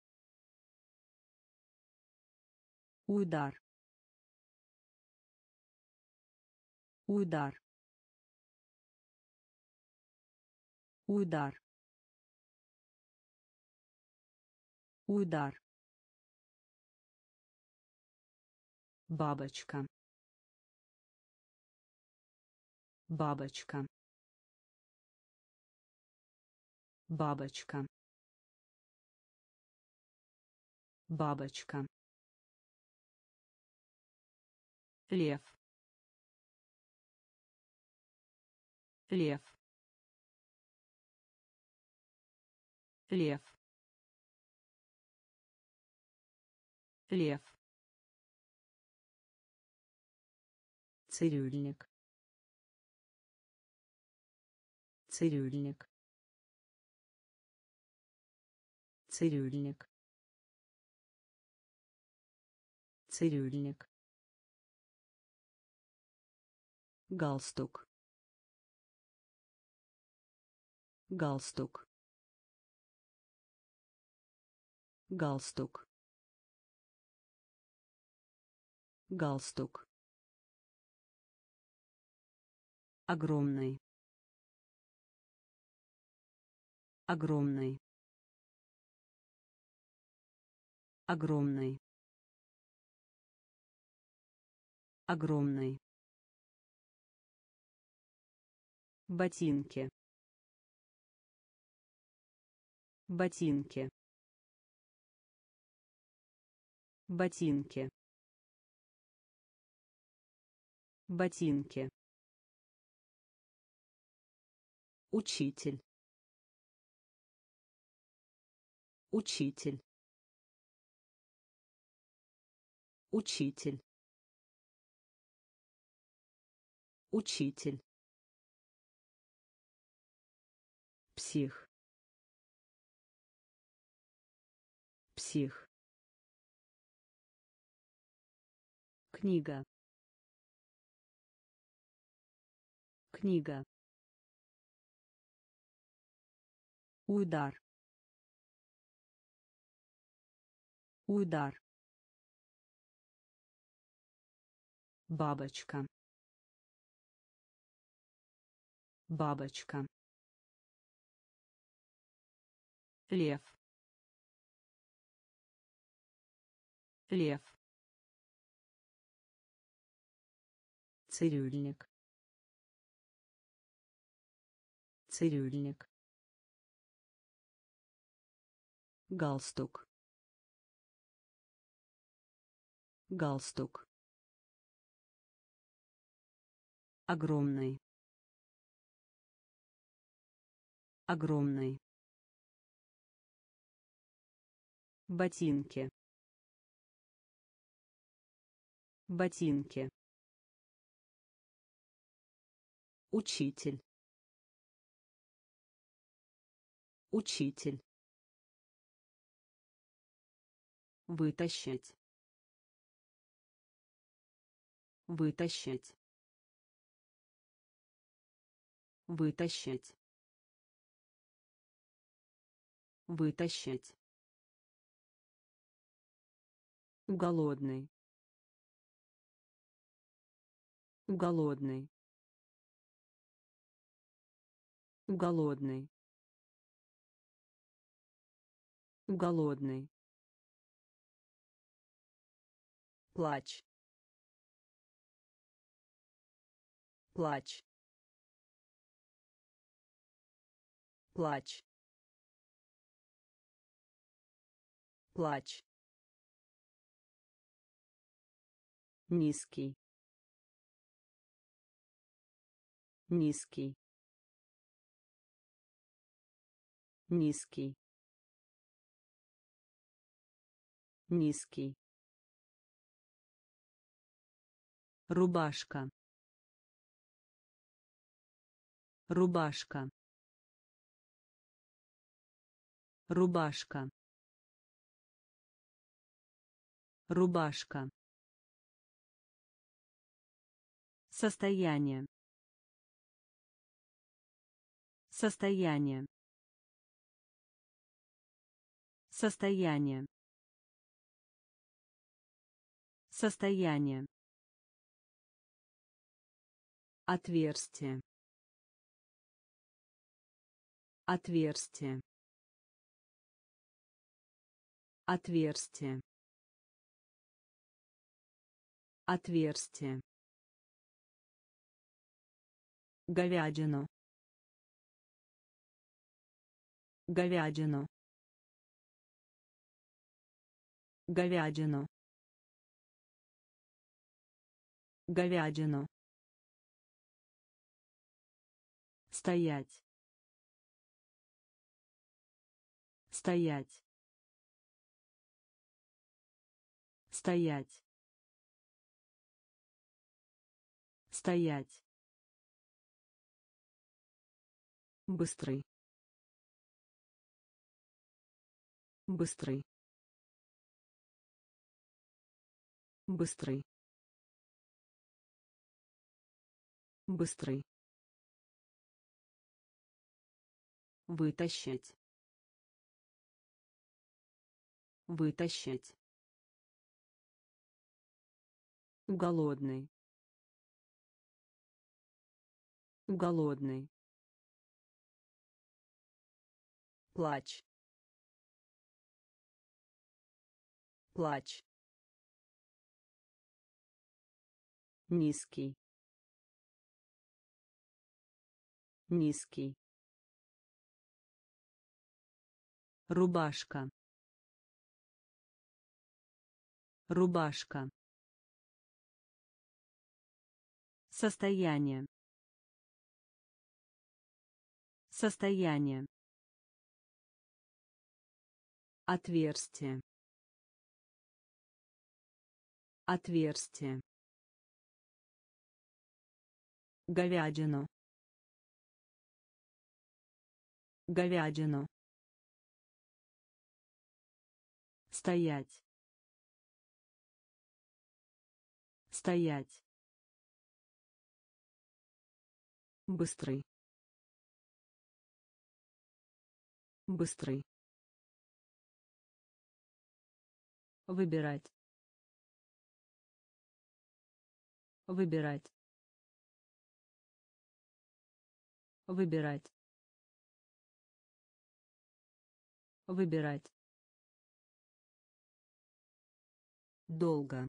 удар, удар, удар, удар, бабочка, бабочка, бабочка, бабочка, лев, лев, лев, лев, цирюльник, цирюльник, цирюльник, цирюльник, галстук, галстук, галстук, галстук, огромный, огромный, огромный, огромный, ботинки, ботинки, ботинки, ботинки, учитель, учитель, учитель, учитель, псих, псих, книга, книга, удар, удар, бабочка, бабочка, лев, лев, цирюльник, цирюльник, галстук, галстук, огромный, огромный, ботинки, ботинки, учитель, учитель, вытащить, вытащить, вытащить, вытащить, голодный, голодный, голодный, голодный, плач, плач, плач, плач, низкий, низкий, низкий, Низкий. Рубашка. Рубашка. Рубашка. Рубашка. Состояние. Состояние. Состояние. Состояние. Отверстие. Отверстие. Отверстие. Отверстие. Говядину. Говядину. Говядину. Говядину. Стоять. Стоять. Стоять. Стоять. Быстрый. Быстрый. Быстрый. Быстрый. Вытащить. Вытащить. Голодный. Голодный. Плач. Плач. Низкий. Низкий. Рубашка. Рубашка. Состояние. Состояние. Отверстие. Отверстие. Говядину. Говядину. Стоять. Стоять. Быстрый. Быстрый. Выбирать. Выбирать. Выбирать. Выбирать. Долго.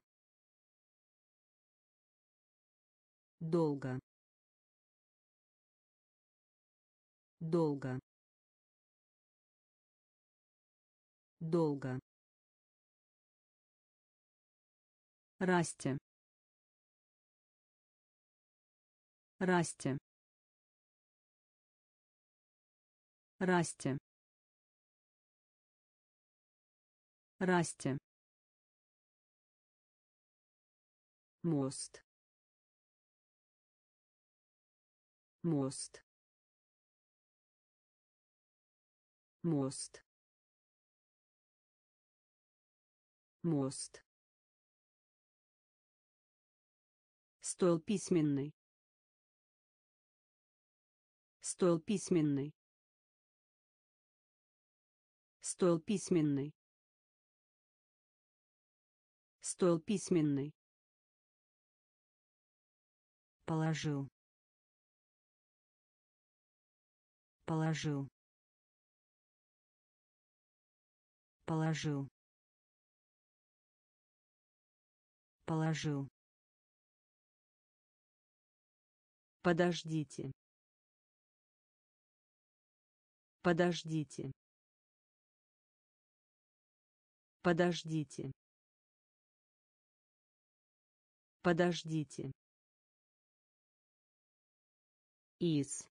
Долго. Долго. Долго. Расти. Расти. Расти. Расти. Мост. Мост. Мост. Мост. Стол письменный. Стол письменный. Стол письменный. Стол письменный. Положил. Положил. Положил. Положил. Подождите. Подождите. Подождите. Подождите. Из.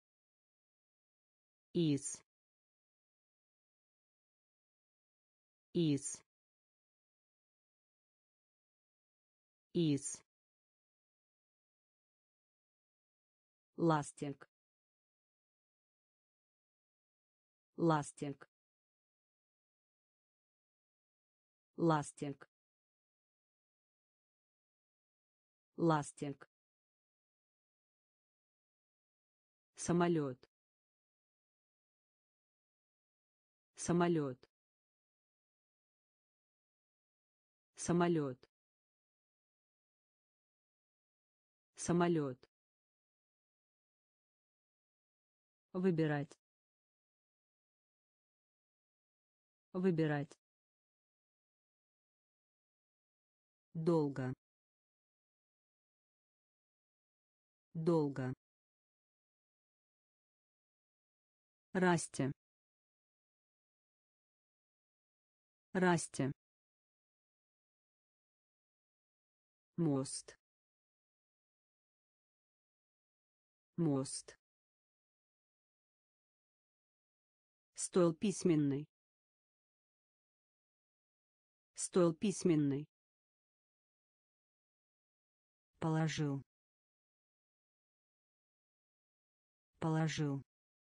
Из. из из ластик ластик ластик ластик самолет самолет самолет самолет выбирать выбирать долго долго расти расти мост мост стол письменный стол письменный положил положил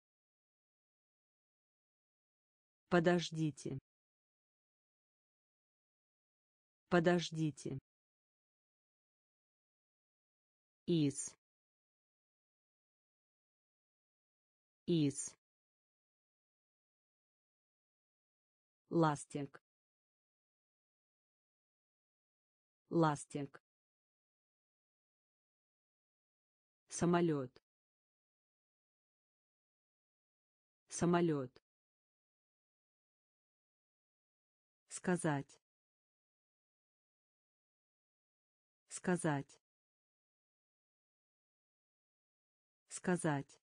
подождите подождите из из ластик ластик самолет самолет сказать сказать сказать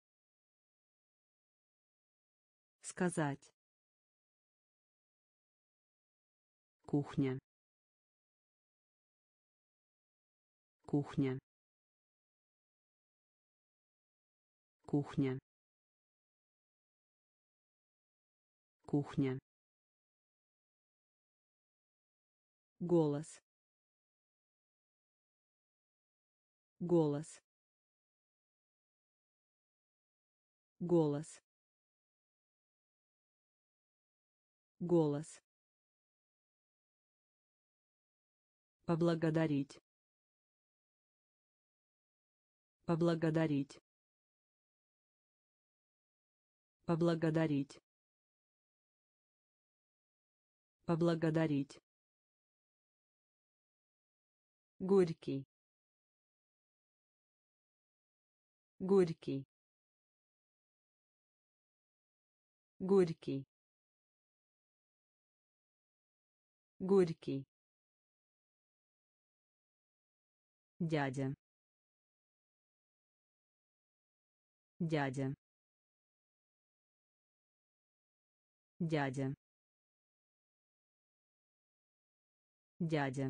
сказать кухня кухня кухня кухня голос голос голос голос поблагодарить поблагодарить поблагодарить поблагодарить горький горький горький горький дядя дядя дядя дядя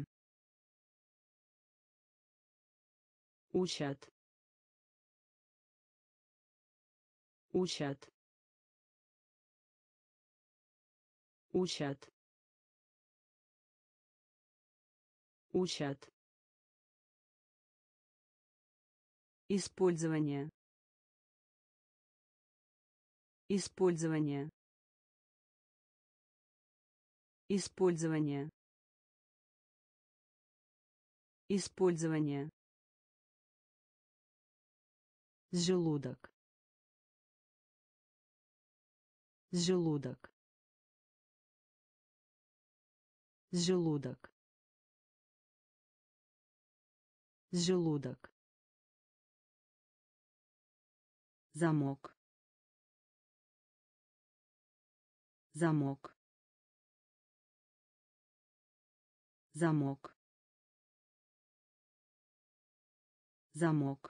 учат учат учат учат использование использование использование использование желудок желудок желудок желудок замок замок замок замок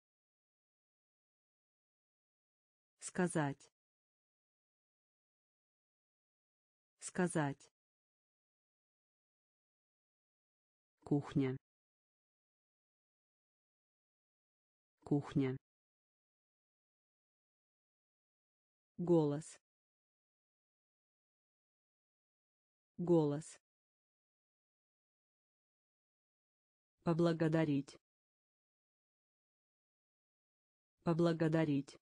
сказать сказать кухня кухня голос голос, поблагодарить, поблагодарить,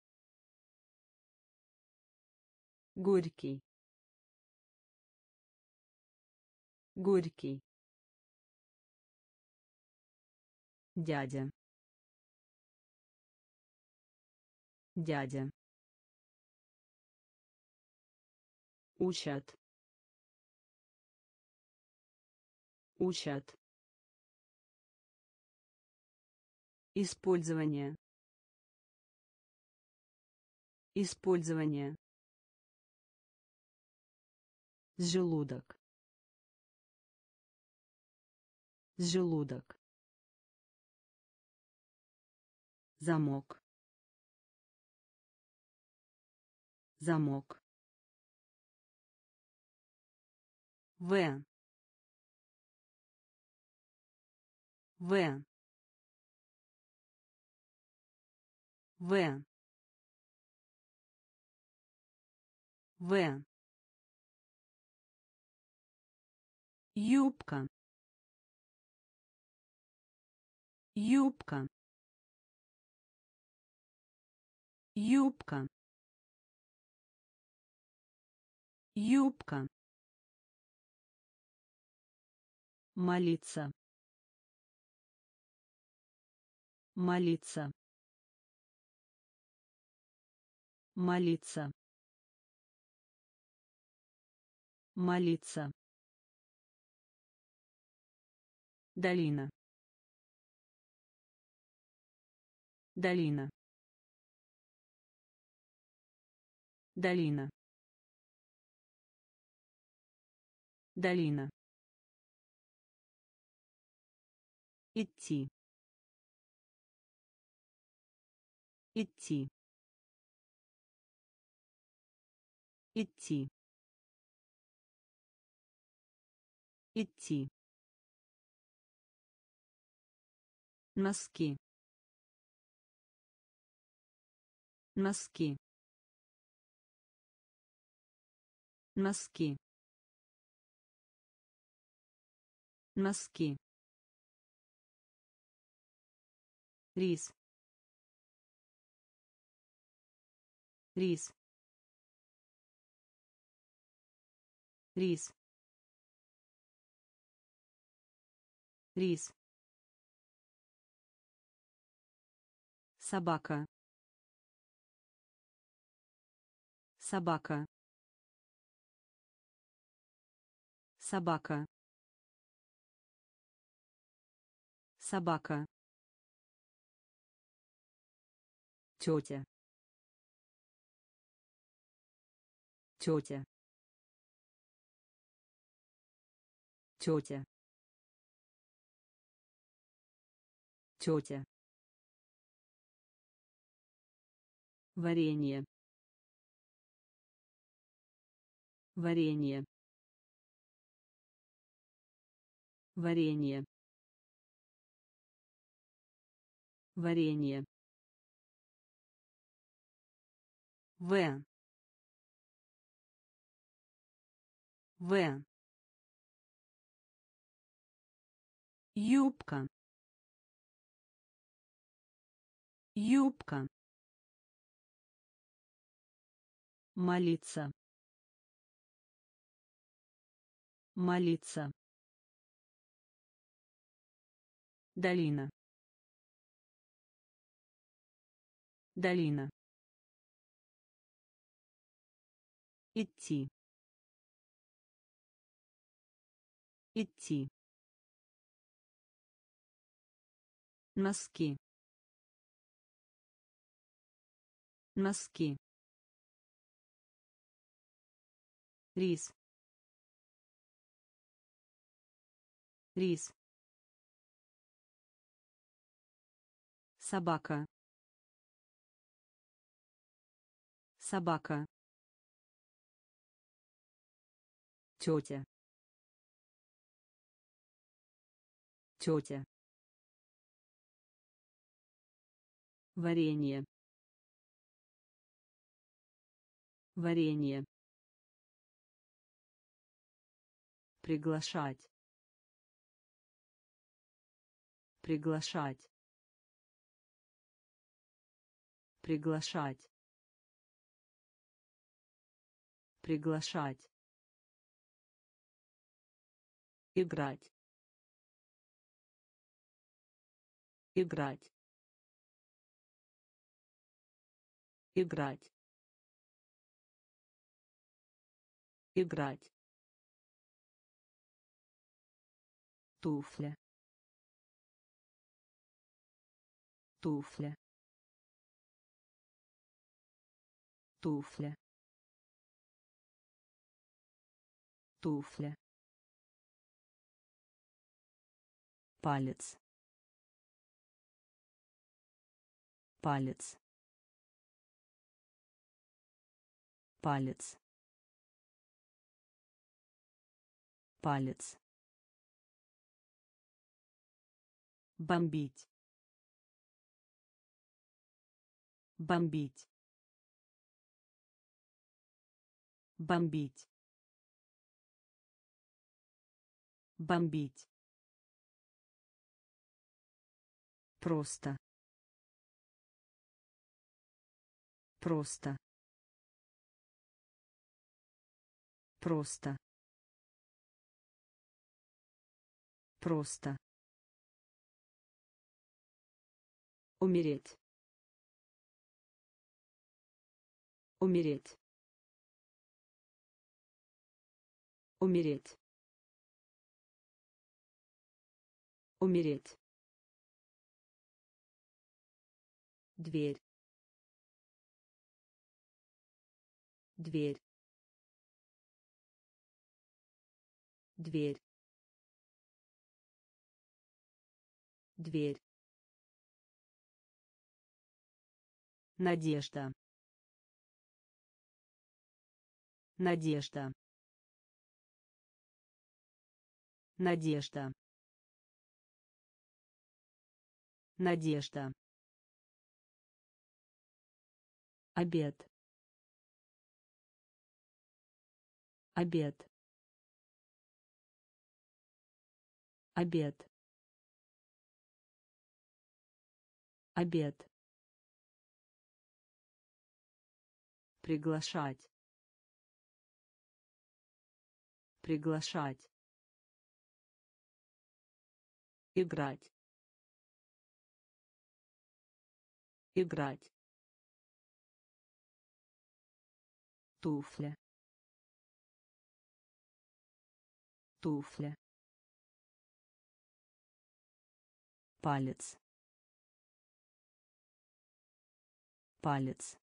горький, горький, дядя, дядя, учат, учат, использование, использование, желудок, желудок, замок, замок, В. В. В. В. Юбка. Юбка. Юбка. Юбка. Молиться. Молиться. Молиться. Молиться. Долина. Долина. Долина. Долина. Идти. Идти. Идти. Идти. Носки. Носки. Носки. Носки. Рис. Рис. Рис. Рис. Собака. Собака. Собака. Собака. Тетя. Тетя. Тетя. Тетя. Варенье. Варенье. Варенье. Варенье. В. В. Юбка. Юбка. Молиться. Молиться. Долина. Долина. Идти. Идти. Носки. Носки. Рис. Рис. Собака. Собака. Тетя. Тетя. Варенье. Варенье. приглашать, приглашать, приглашать, приглашать, играть, играть, играть, играть, туфля, туфля, туфля, туфля, палец, палец, палец, палец, бомбить, бомбить, бомбить, бомбить, просто, просто, просто, просто, умереть, умереть, умереть, умереть, дверь, дверь, дверь, дверь, надежда, надежда, надежда, надежда, обед, обед, обед, обед, приглашать, приглашать, играть, играть, туфля, туфля, палец, палец,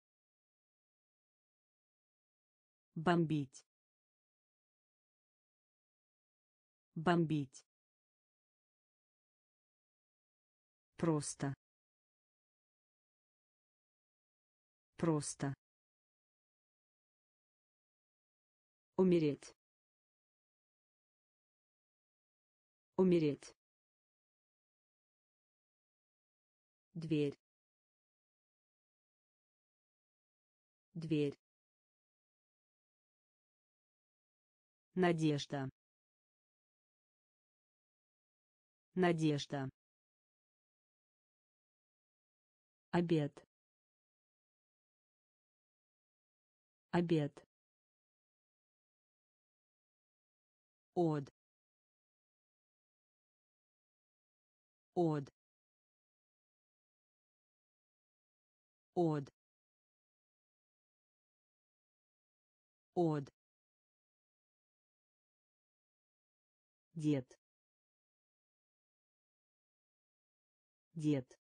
бомбить, бомбить, просто, просто, умереть, умереть, дверь, дверь, надежда, надежда, обед, обед, от, от, от, от, дед, дед,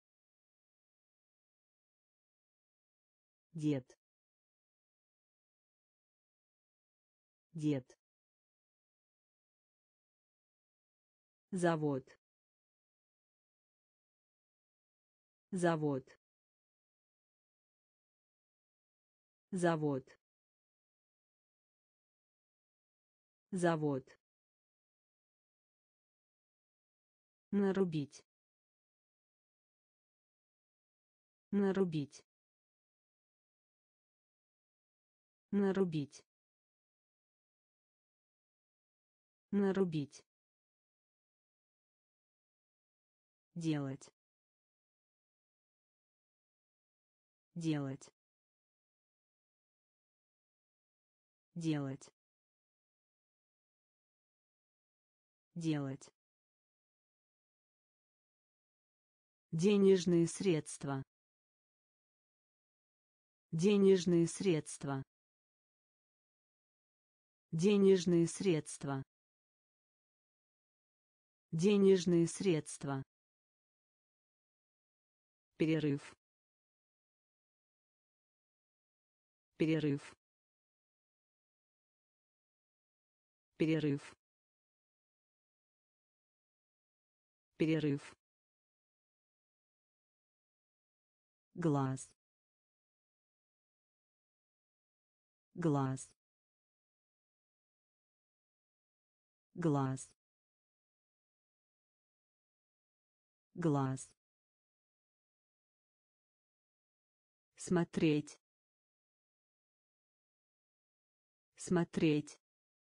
дед, дед, завод, завод, завод, завод, нарубить, нарубить, нарубить, Нарубить. Делать. Делать. Делать. Делать. Денежные средства. Денежные средства. Денежные средства. Денежные средства. Перерыв. Перерыв. Перерыв. Перерыв. Глаз. Глаз. Глаз. Глаз. Смотреть. Смотреть.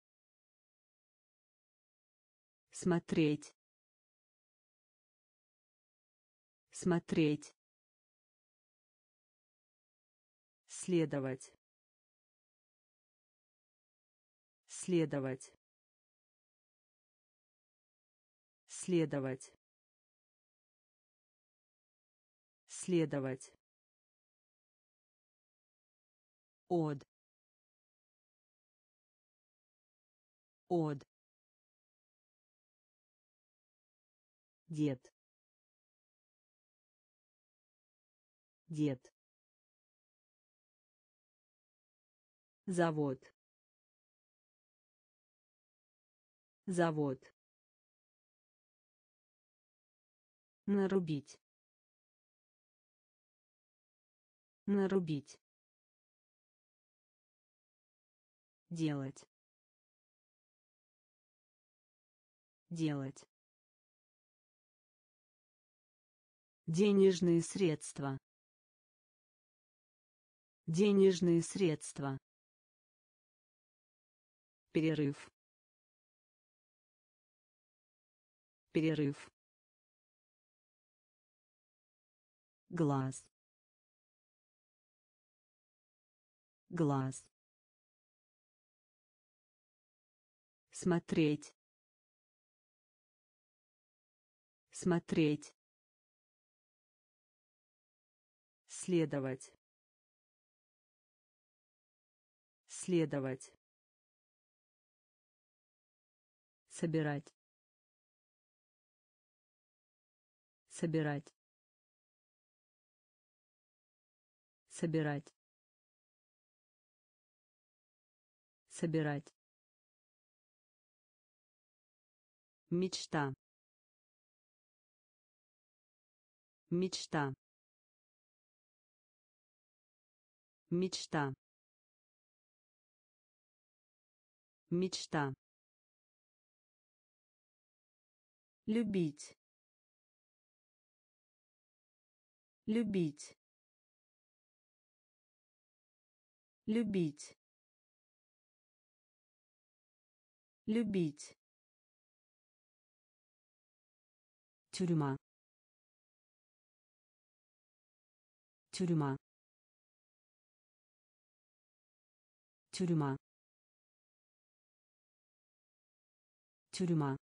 Смотреть. Смотреть. Следовать. Следовать. Следовать. Следовать. Од. Од. Дед. Дед. Завод. Завод. Нарубить. Нарубить. Делать. Делать. Денежные средства. Денежные средства. Перерыв. Перерыв. Глаз. Глаз. Смотреть. Смотреть. Следовать. Следовать. Собирать. Собирать. Собирать. Собирать. Мечта. Мечта. Мечта. Мечта. Любить. Любить. Любить. Любить. Тюрьма. Тюрьма. Тюрьма. Тюрьма.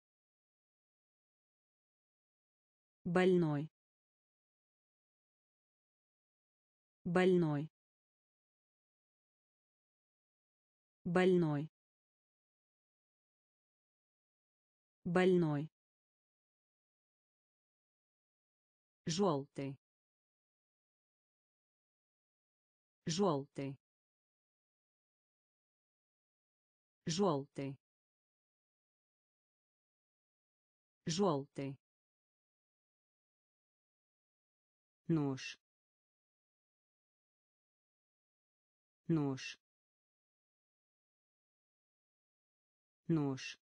Больной. Больной. Больной. Больной. Желтый. Желтый. Желтый. Желтый. Нож. Нож. Нож.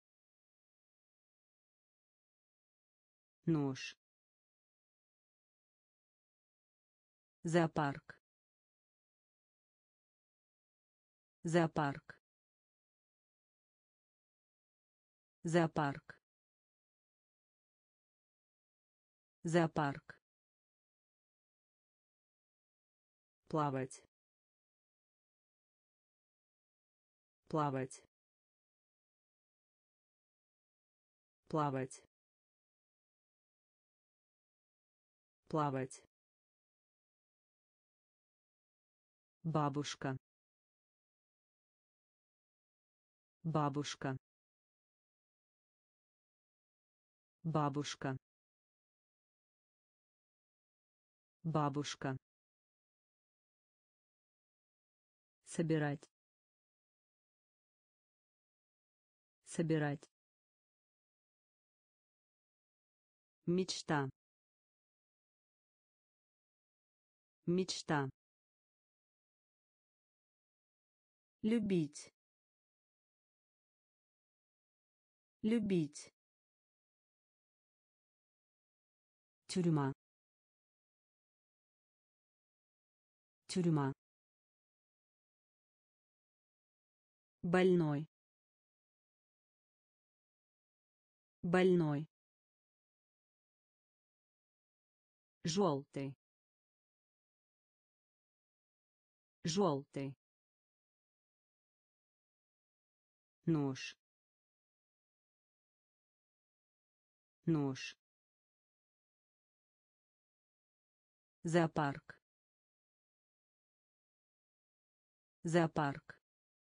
Нож. Зоопарк. Зоопарк. Зоопарк. Зоопарк. Плавать. Плавать. Плавать. Плавать. Бабушка. Бабушка. Бабушка. Бабушка. Собирать. Собирать. Мечта. Мечта. Любить. Любить. Тюрьма. Тюрьма. Больной. Больной. Желтый. Желтый. Нож. Нож. Зоопарк. Зоопарк.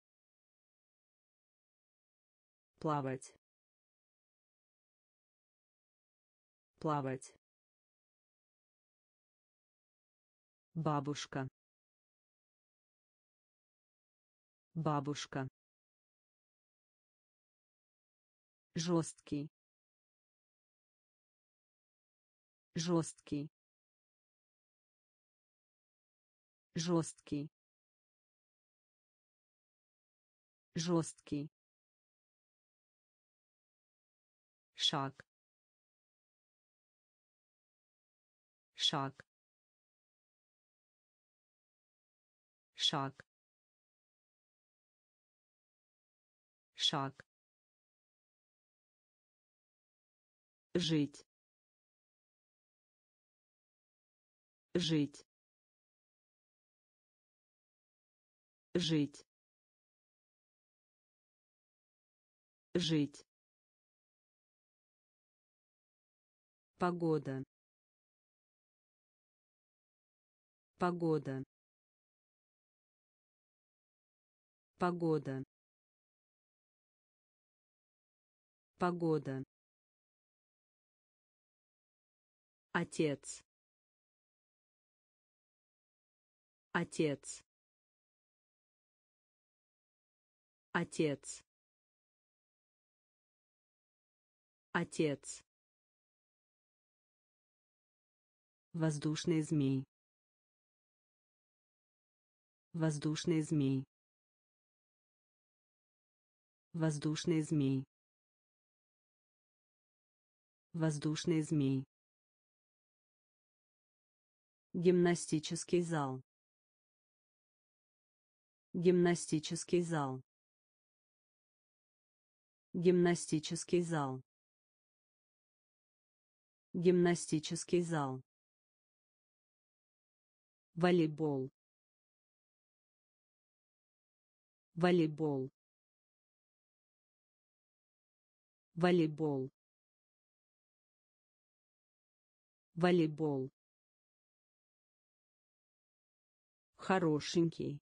Плавать. Плавать. Бабушка. Бабушка. Жесткий. Жесткий. Жесткий. Жесткий. Шаг. Шаг. Шаг. Шаг. Жить. Жить. Жить. Жить. Погода. Погода. Погода. Погода. Отец. Отец. Отец. Отец. Воздушный змей. Воздушный змей. Воздушный змей. Воздушный змей. Гимнастический зал. Гимнастический зал. Гимнастический зал. Гимнастический зал. Волейбол. Волейбол. Волейбол. Волейбол. Хорошенький.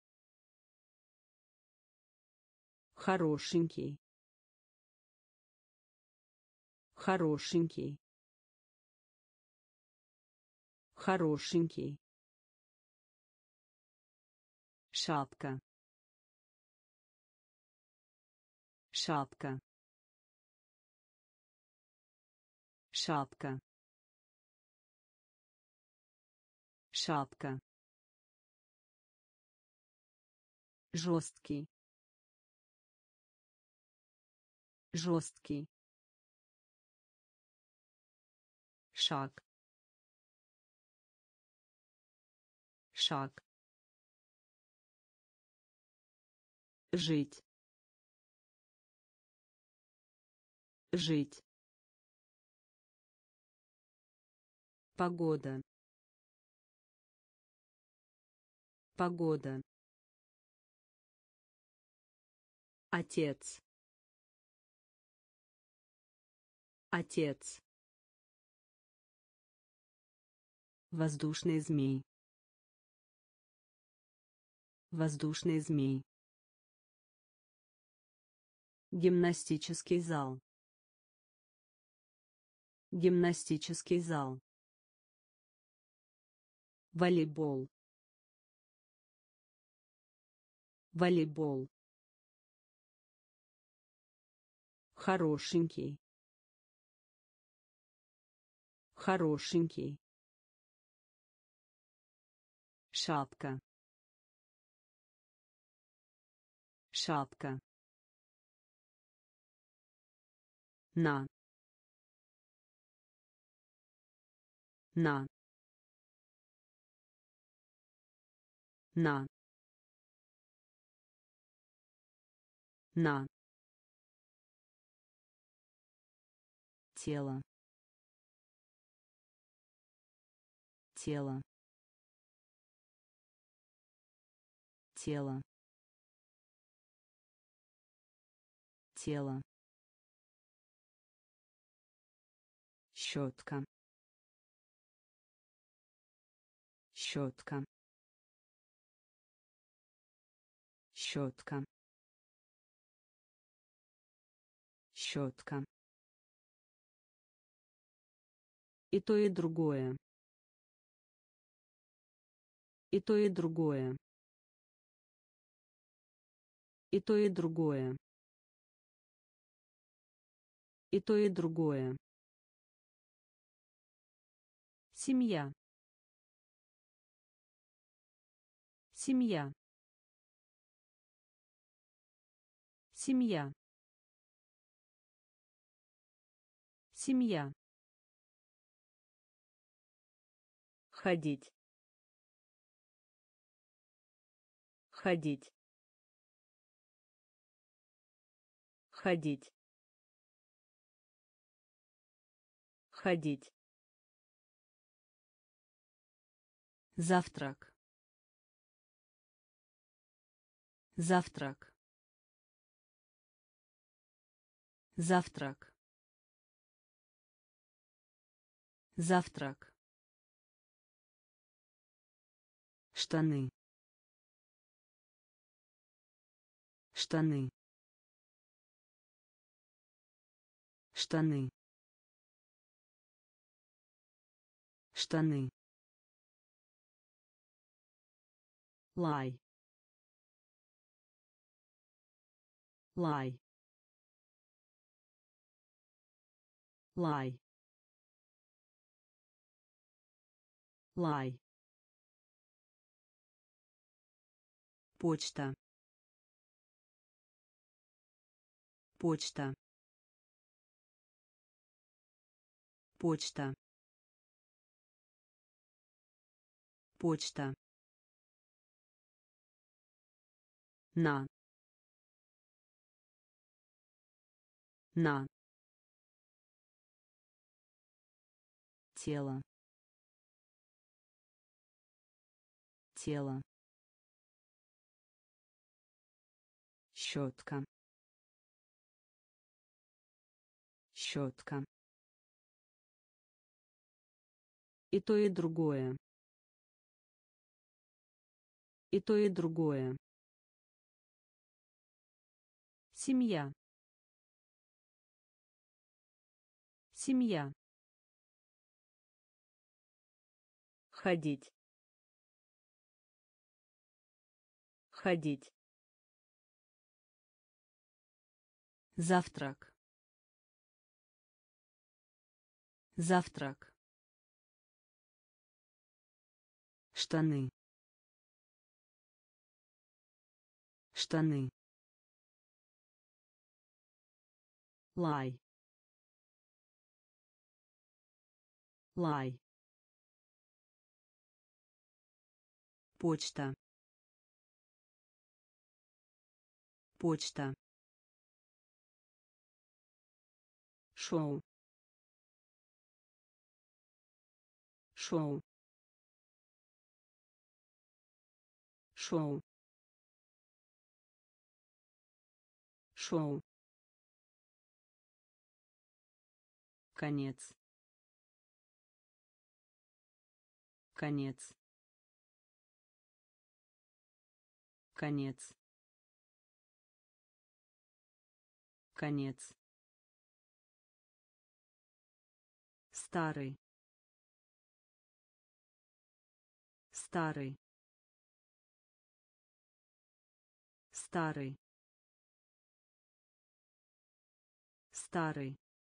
Хорошенький. Хорошенький. Хорошенький. Шапка. Шапка. Шапка. Шапка. Жесткий. Жесткий. Шаг. Шаг. Жить. жить, погода, погода, отец, отец, воздушный змей, воздушный змей, гимнастический зал, гимнастический зал, волейбол, волейбол, хорошенький, хорошенький, шапка, шапка, на, на, на, на, тело, тело, тело, тело, щетка, щетка, щетка, щетка, и то и другое, и то и другое, и то и другое, и то и другое, семья, семья, семья, семья, ходить, ходить, ходить, ходить, завтрак, завтрак, завтрак, завтрак, штаны, штаны, штаны, штаны, лай, лай, лай, лай, почта, почта, почта, почта, на, на, тело, тело, щетка, щетка, и то и другое, и то и другое, семья, семья, ходить, ходить, завтрак, завтрак, штаны, штаны, лай, лай, почта, почта, шоу шоу шоу шоу конец конец конец конец старый старый старый старый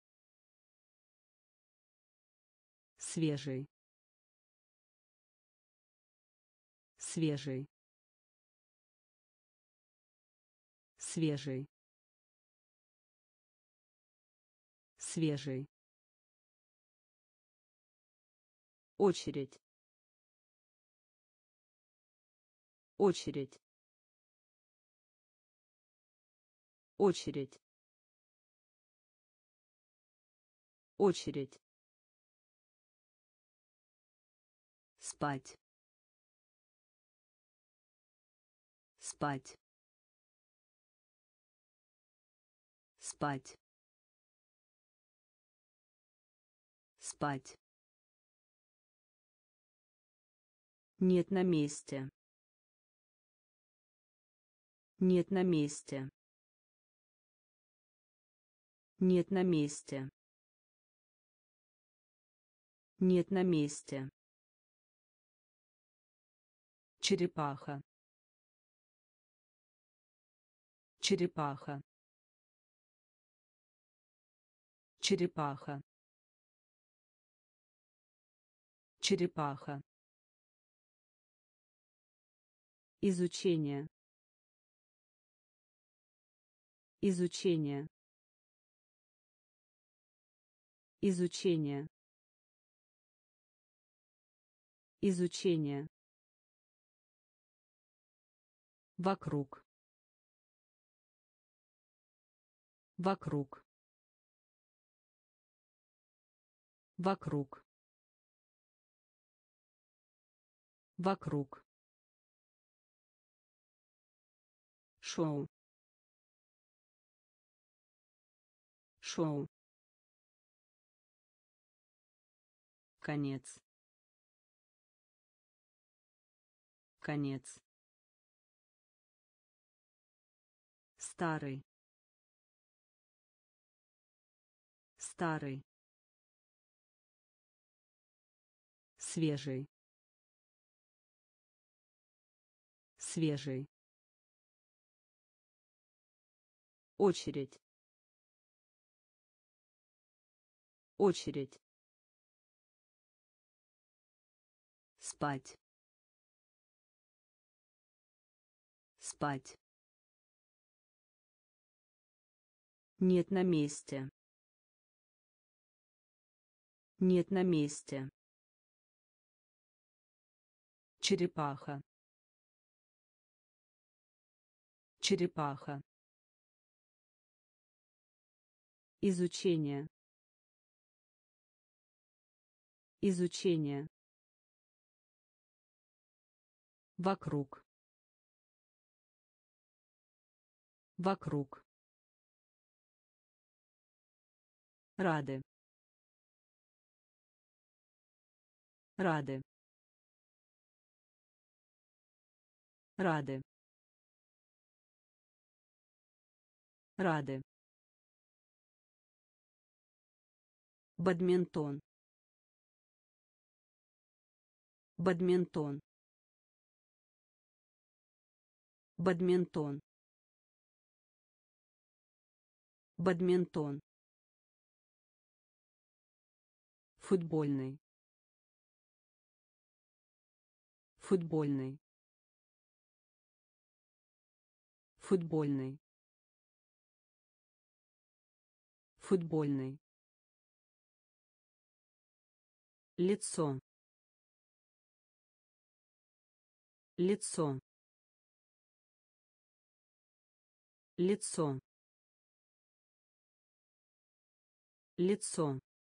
свежий свежий свежий свежий очередь очередь очередь очередь спать спать спать спать нет на месте нет на месте нет на месте нет на месте черепаха черепаха черепаха черепаха изучение изучение изучение изучение вокруг вокруг вокруг вокруг шоу шоу конец конец старый старый свежий свежий очередь очередь спать спать нет на месте нет на месте черепаха черепаха изучение изучение вокруг вокруг рады рады рады рады бадминтон бадминтон бадминтон бадминтон футбольный футбольный футбольный футбольный лицо лицо лицо лицо,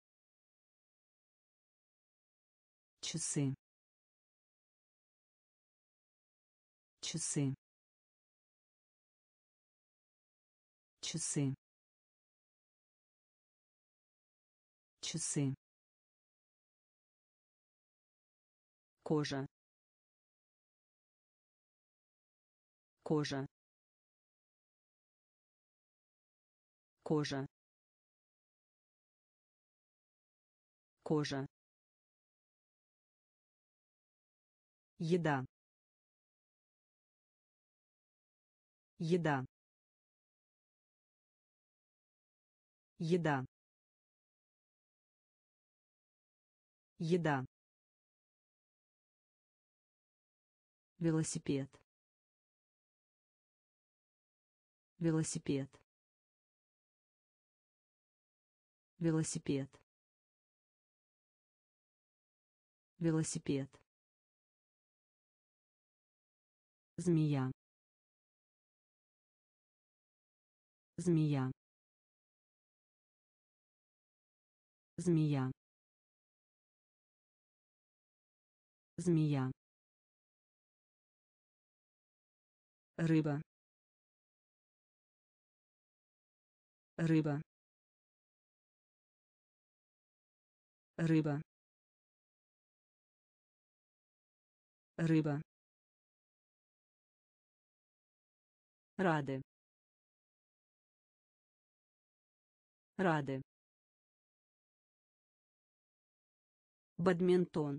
часы, часы, часы, часы, кожа, кожа, кожа, кожа, еда, еда, еда, еда, велосипед, велосипед, велосипед, велосипед, змея, змея, змея, змея, рыба, рыба, рыба, рыба, рады, рады, бадминтон,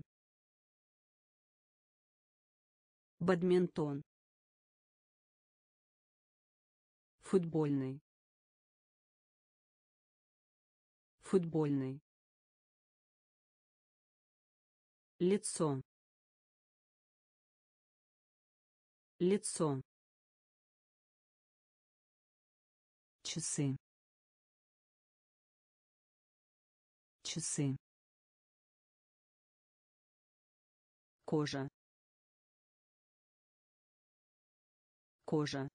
бадминтон, футбольный, футбольный, лицо, лицо, часы, часы, кожа, кожа,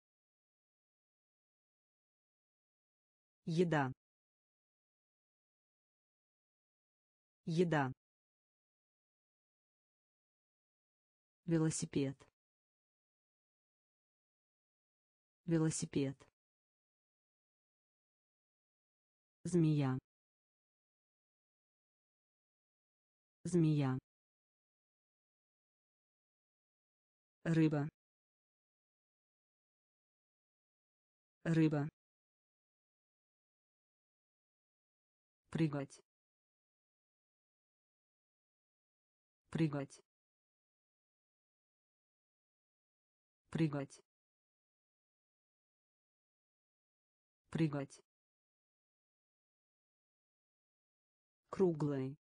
еда, еда, велосипед, велосипед, змея, змея, рыба, рыба, прыгать, прыгать, прыгать, прыгать, круглый,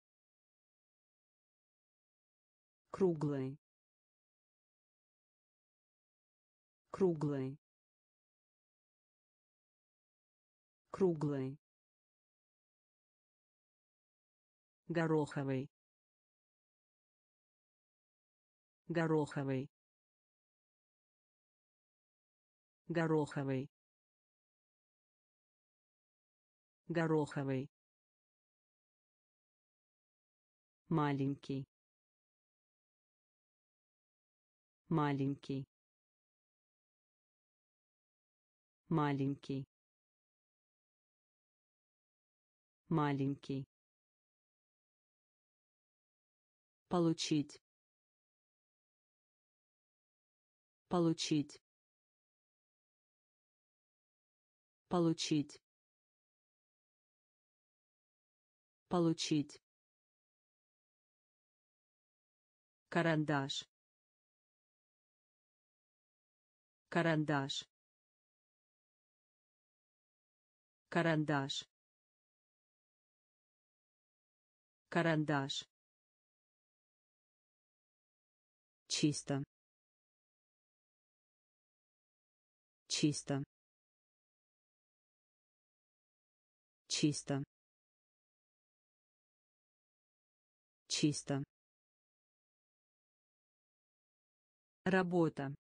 круглый, круглый, круглый, гороховый, гороховый, гороховый, гороховый, маленький, маленький, маленький, маленький, получить, получить, получить, получить, карандаш, карандаш, карандаш, карандаш, чисто, чисто, чисто, чисто, работа,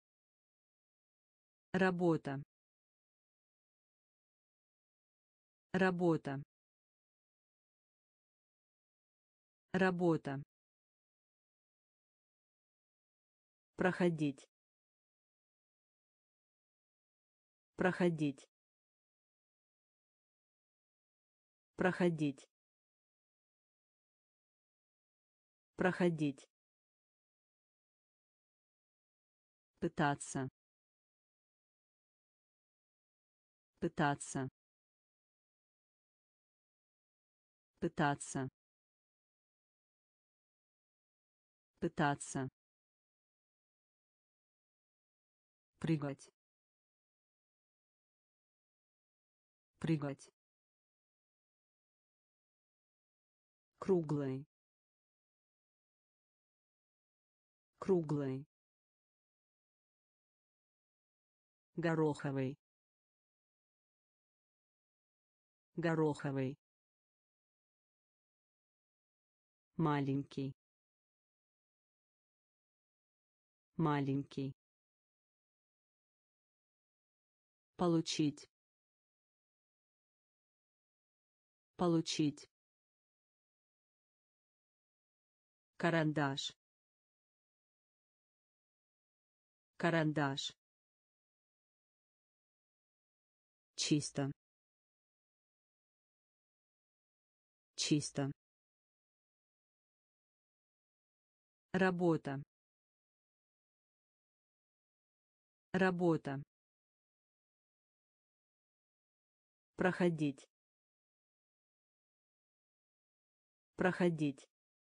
работа, Работа. Работа. Проходить. Проходить. Проходить. Проходить. Пытаться. Пытаться. Пытаться. Пытаться. Прыгать. Прыгать. Круглый. Круглый. Гороховый. Гороховый. Маленький. Маленький. Получить. Получить. Карандаш. Карандаш. Чисто. Чисто. Работа. Работа. Проходить. Проходить.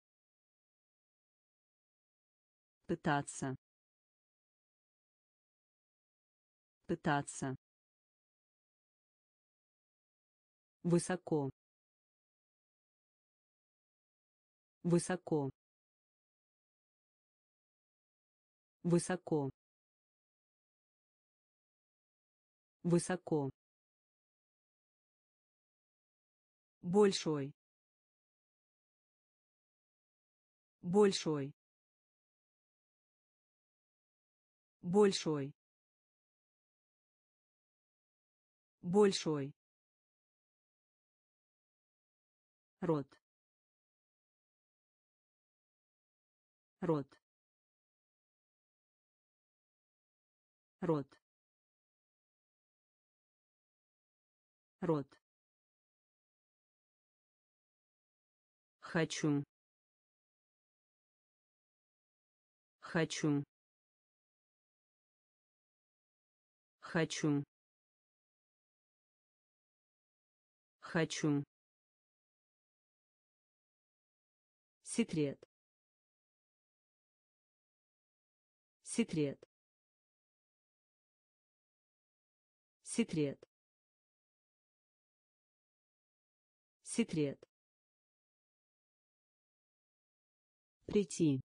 Пытаться. Пытаться. Высоко. Высоко. Высоко. Высоко. Большой. Большой. Большой. Большой. Рот. Рот. Рот. Рот. Хочу. Хочу. Хочу. Хочу. Секрет. Секрет. Секрет. Секрет. Прийти.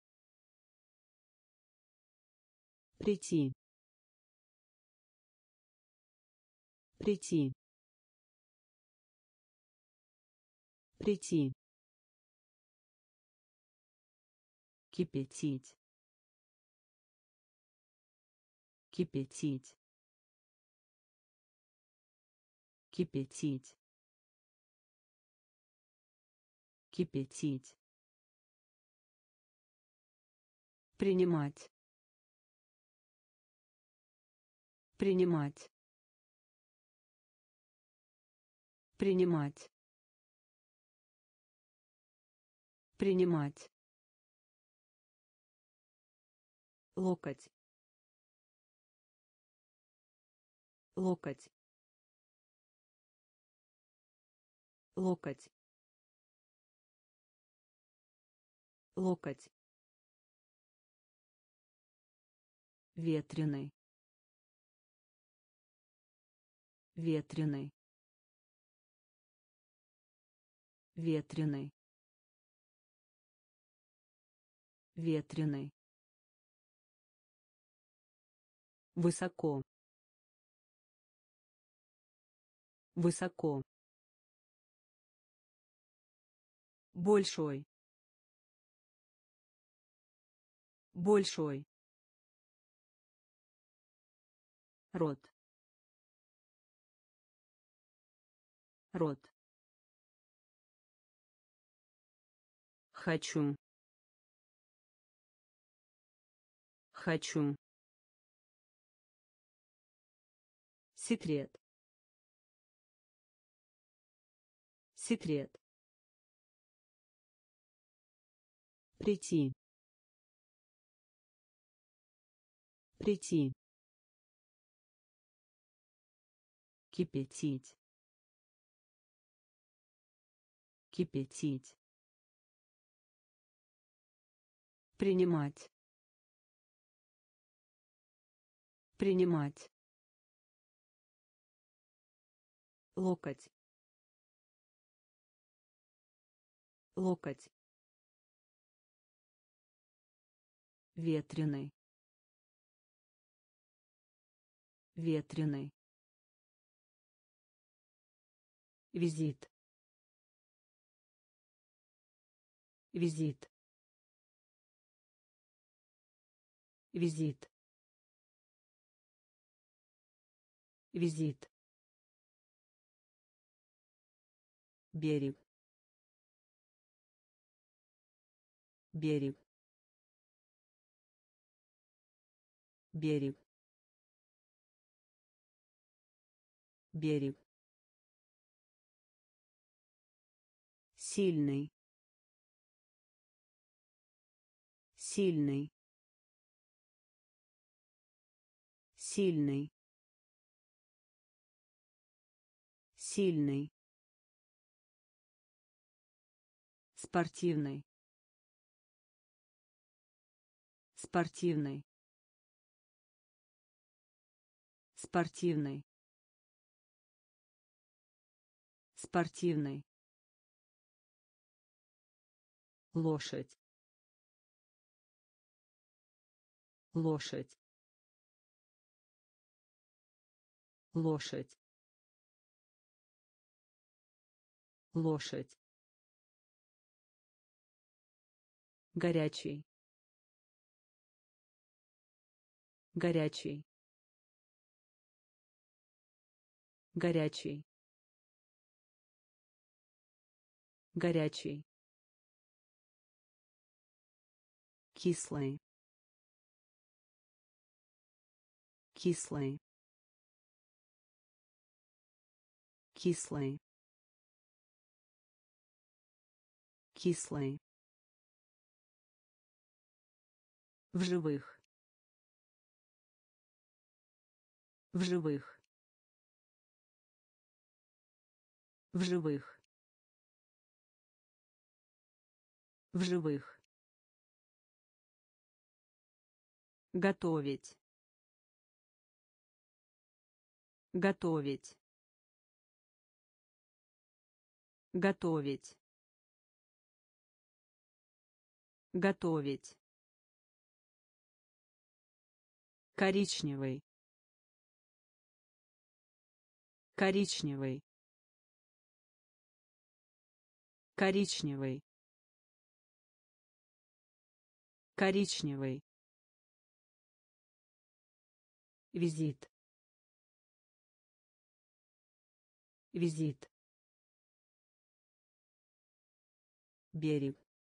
Прийти. Прийти. Прийти. Кипятить. Кипятить. Кипятить. Кипятить. Принимать. Принимать. Принимать. Принимать. Локоть. Локоть. Локоть. Локоть. Ветреный. Ветреный. Ветреный. Ветреный. Высоко. Высоко. Большой. Большой. Рот. рот, хочу, хочу, секрет, секрет, прийти, прийти, кипятить, кипятить, принимать, принимать, локоть, локоть, ветреный, ветреный, визит, визит, визит, визит, берег, берег, берег, берег, сильный, сильный, сильный, сильный, спортивный, спортивный, спортивный, спортивный, лошадь, лошадь, лошадь, лошадь, горячий, горячий, горячий, горячий, кислый, кислый, кислый, кислый, в живых, в живых, в живых, в живых, готовить, готовить, готовить, готовить, коричневый, коричневый, коричневый, коричневый, визит, визит, берег,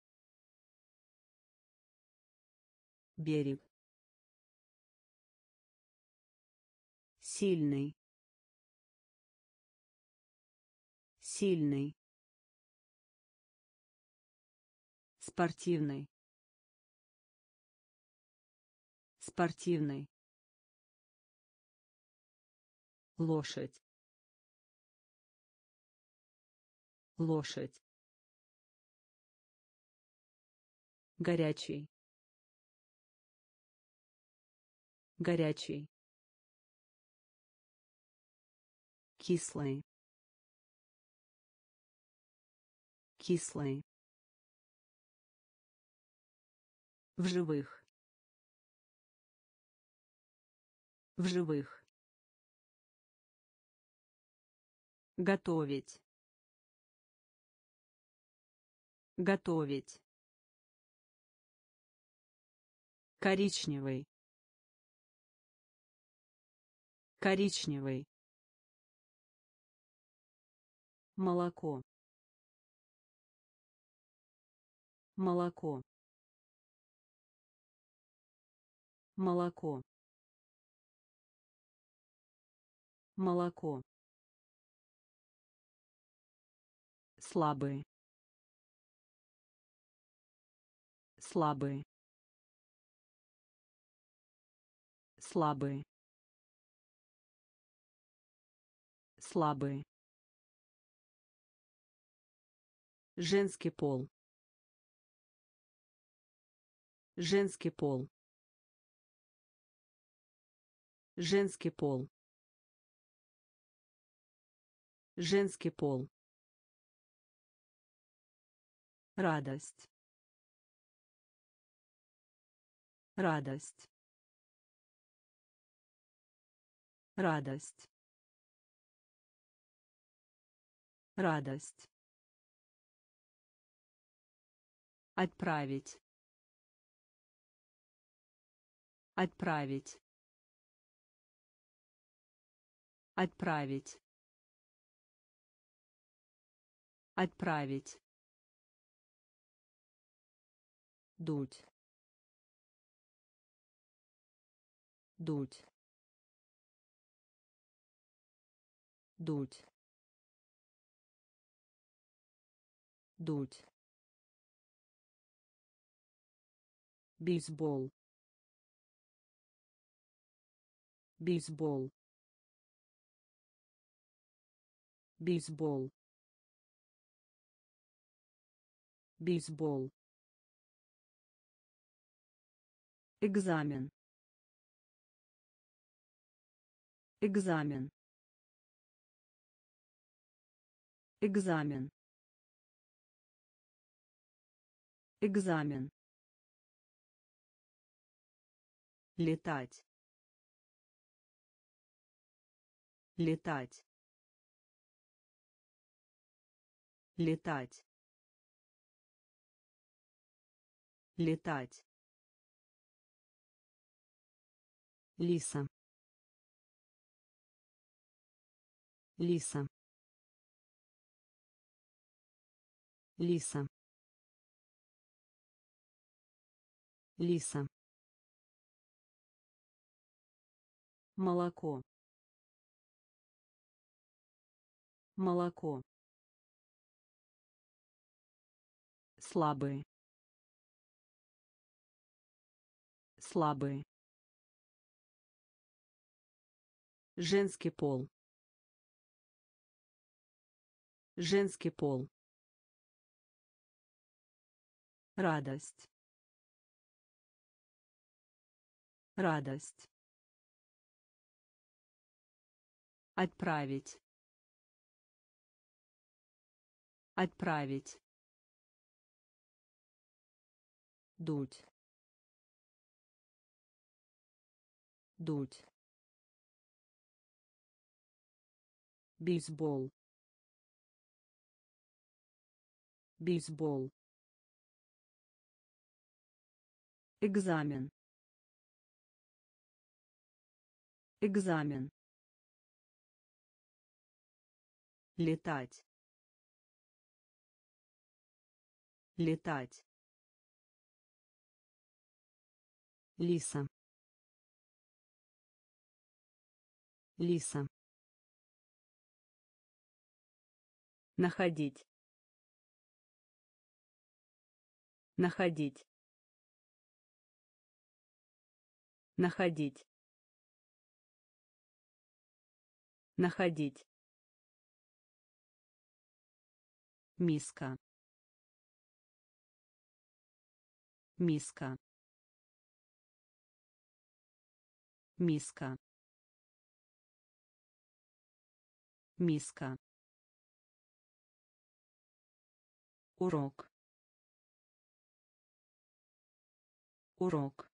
берег, сильный, сильный, спортивный, спортивный, лошадь, лошадь, горячий, горячий, кислый, кислый, в живых, в живых, готовить, готовить, коричневый, коричневый, молоко, молоко, молоко, молоко, слабый, слабый, слабый, слабый, женский пол, женский пол, женский пол, женский пол, радость, радость, радость, радость, отправить, отправить, отправить, отправить, дуть, дуть, дуть, дуть, бейсбол, бейсбол, бейсбол, бейсбол, экзамен, экзамен, экзамен, экзамен, летать, летать, летать, летать, лиса, лиса, лиса, лиса, молоко, молоко, слабый, слабый, женский пол, женский пол, радость, радость, отправить, отправить, дуть, дуть, бейсбол, бейсбол, экзамен, экзамен, летать, летать, лиса, лиса, находить, находить, находить, находить, миска, миска, миска, миска, урок, урок,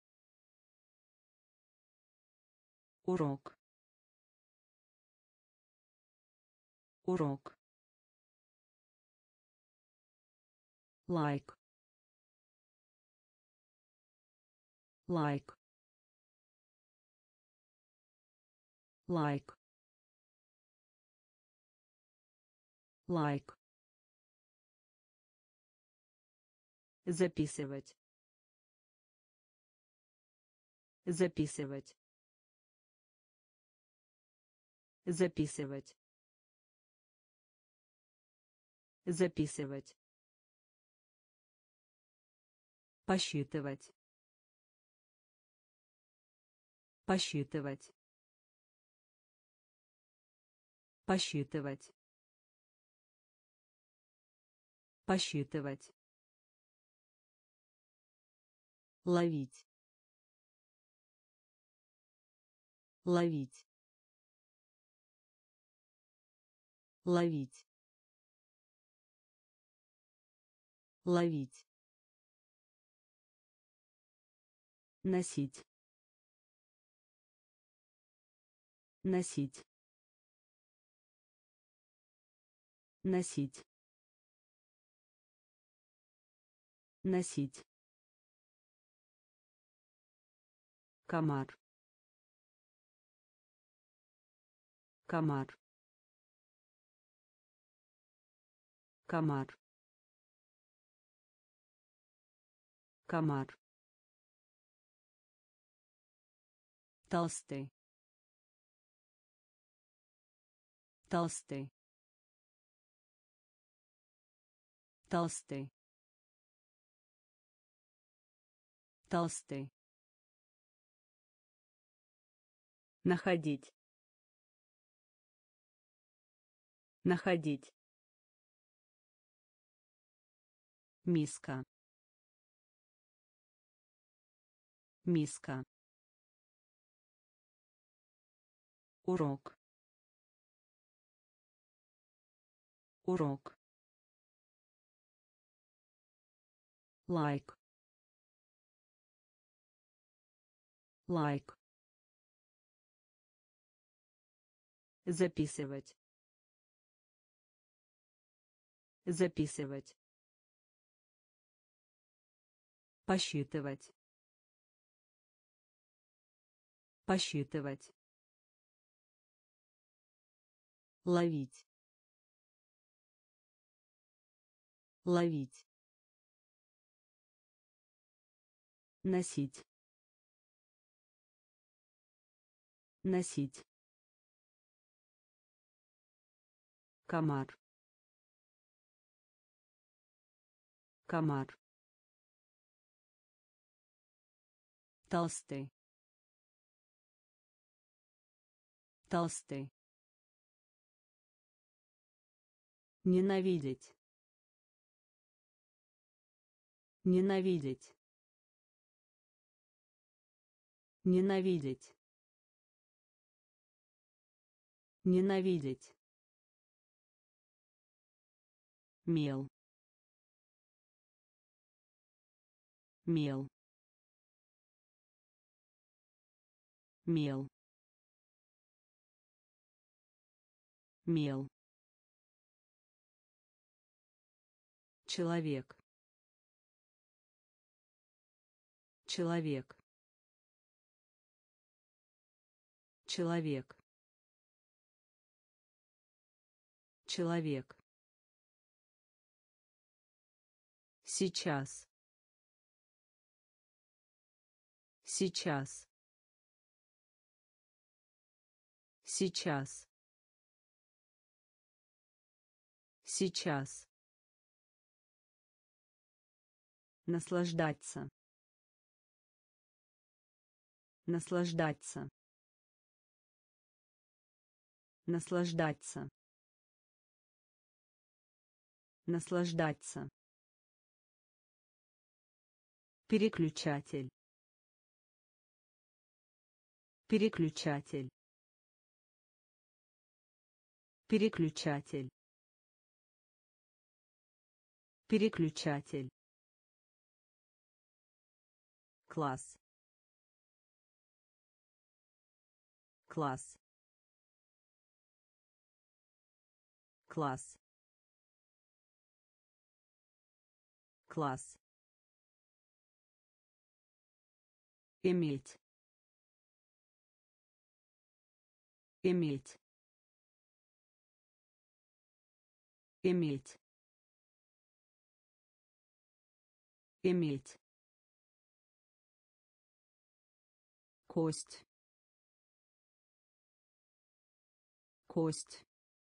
урок, урок, лайк, лайк, лайк, лайк, записывать, записывать, записывать, записывать, посчитывать, посчитывать, посчитывать, посчитывать, ловить, ловить, ловить, ловить, носить, носить, носить, носить, комар, комар, комар, комар, толстый, толстый, толстый, толстый, находить, находить, миска, миска, урок, урок, лайк, лайк, записывать, записывать, посчитывать, посчитывать, ловить, ловить, носить, носить, комар, комар, толстый, толстый, ненавидеть, ненавидеть, ненавидеть, ненавидеть, мел, мел, мел, мел, человек, человек, человек, человек, сейчас, сейчас, сейчас, сейчас, наслаждаться, наслаждаться, наслаждаться, наслаждаться, переключатель, переключатель, переключатель, переключатель, класс, класс, класс, класс, иметь, иметь, иметь, иметь, кость, кость,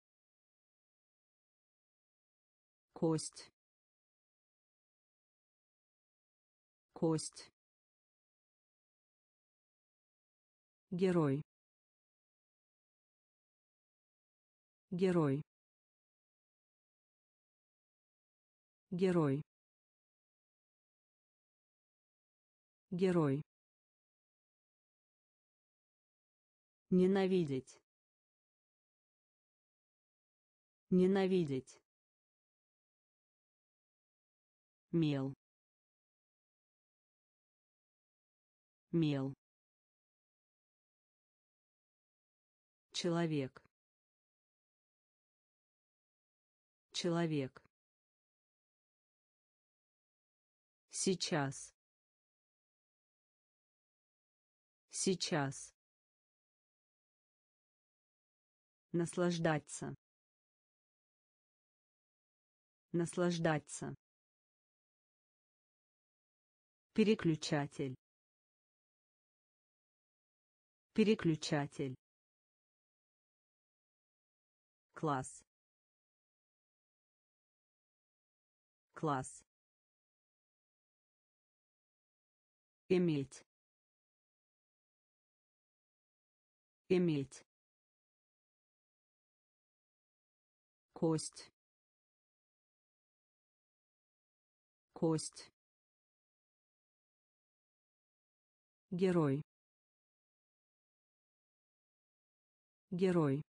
кость, кость, герой, герой, герой, герой, ненавидеть, ненавидеть, мел, мел, человек, человек, сейчас, сейчас, наслаждаться, наслаждаться, переключатель, переключатель, класс, класс, иметь, иметь, кость, кость, герой, герой,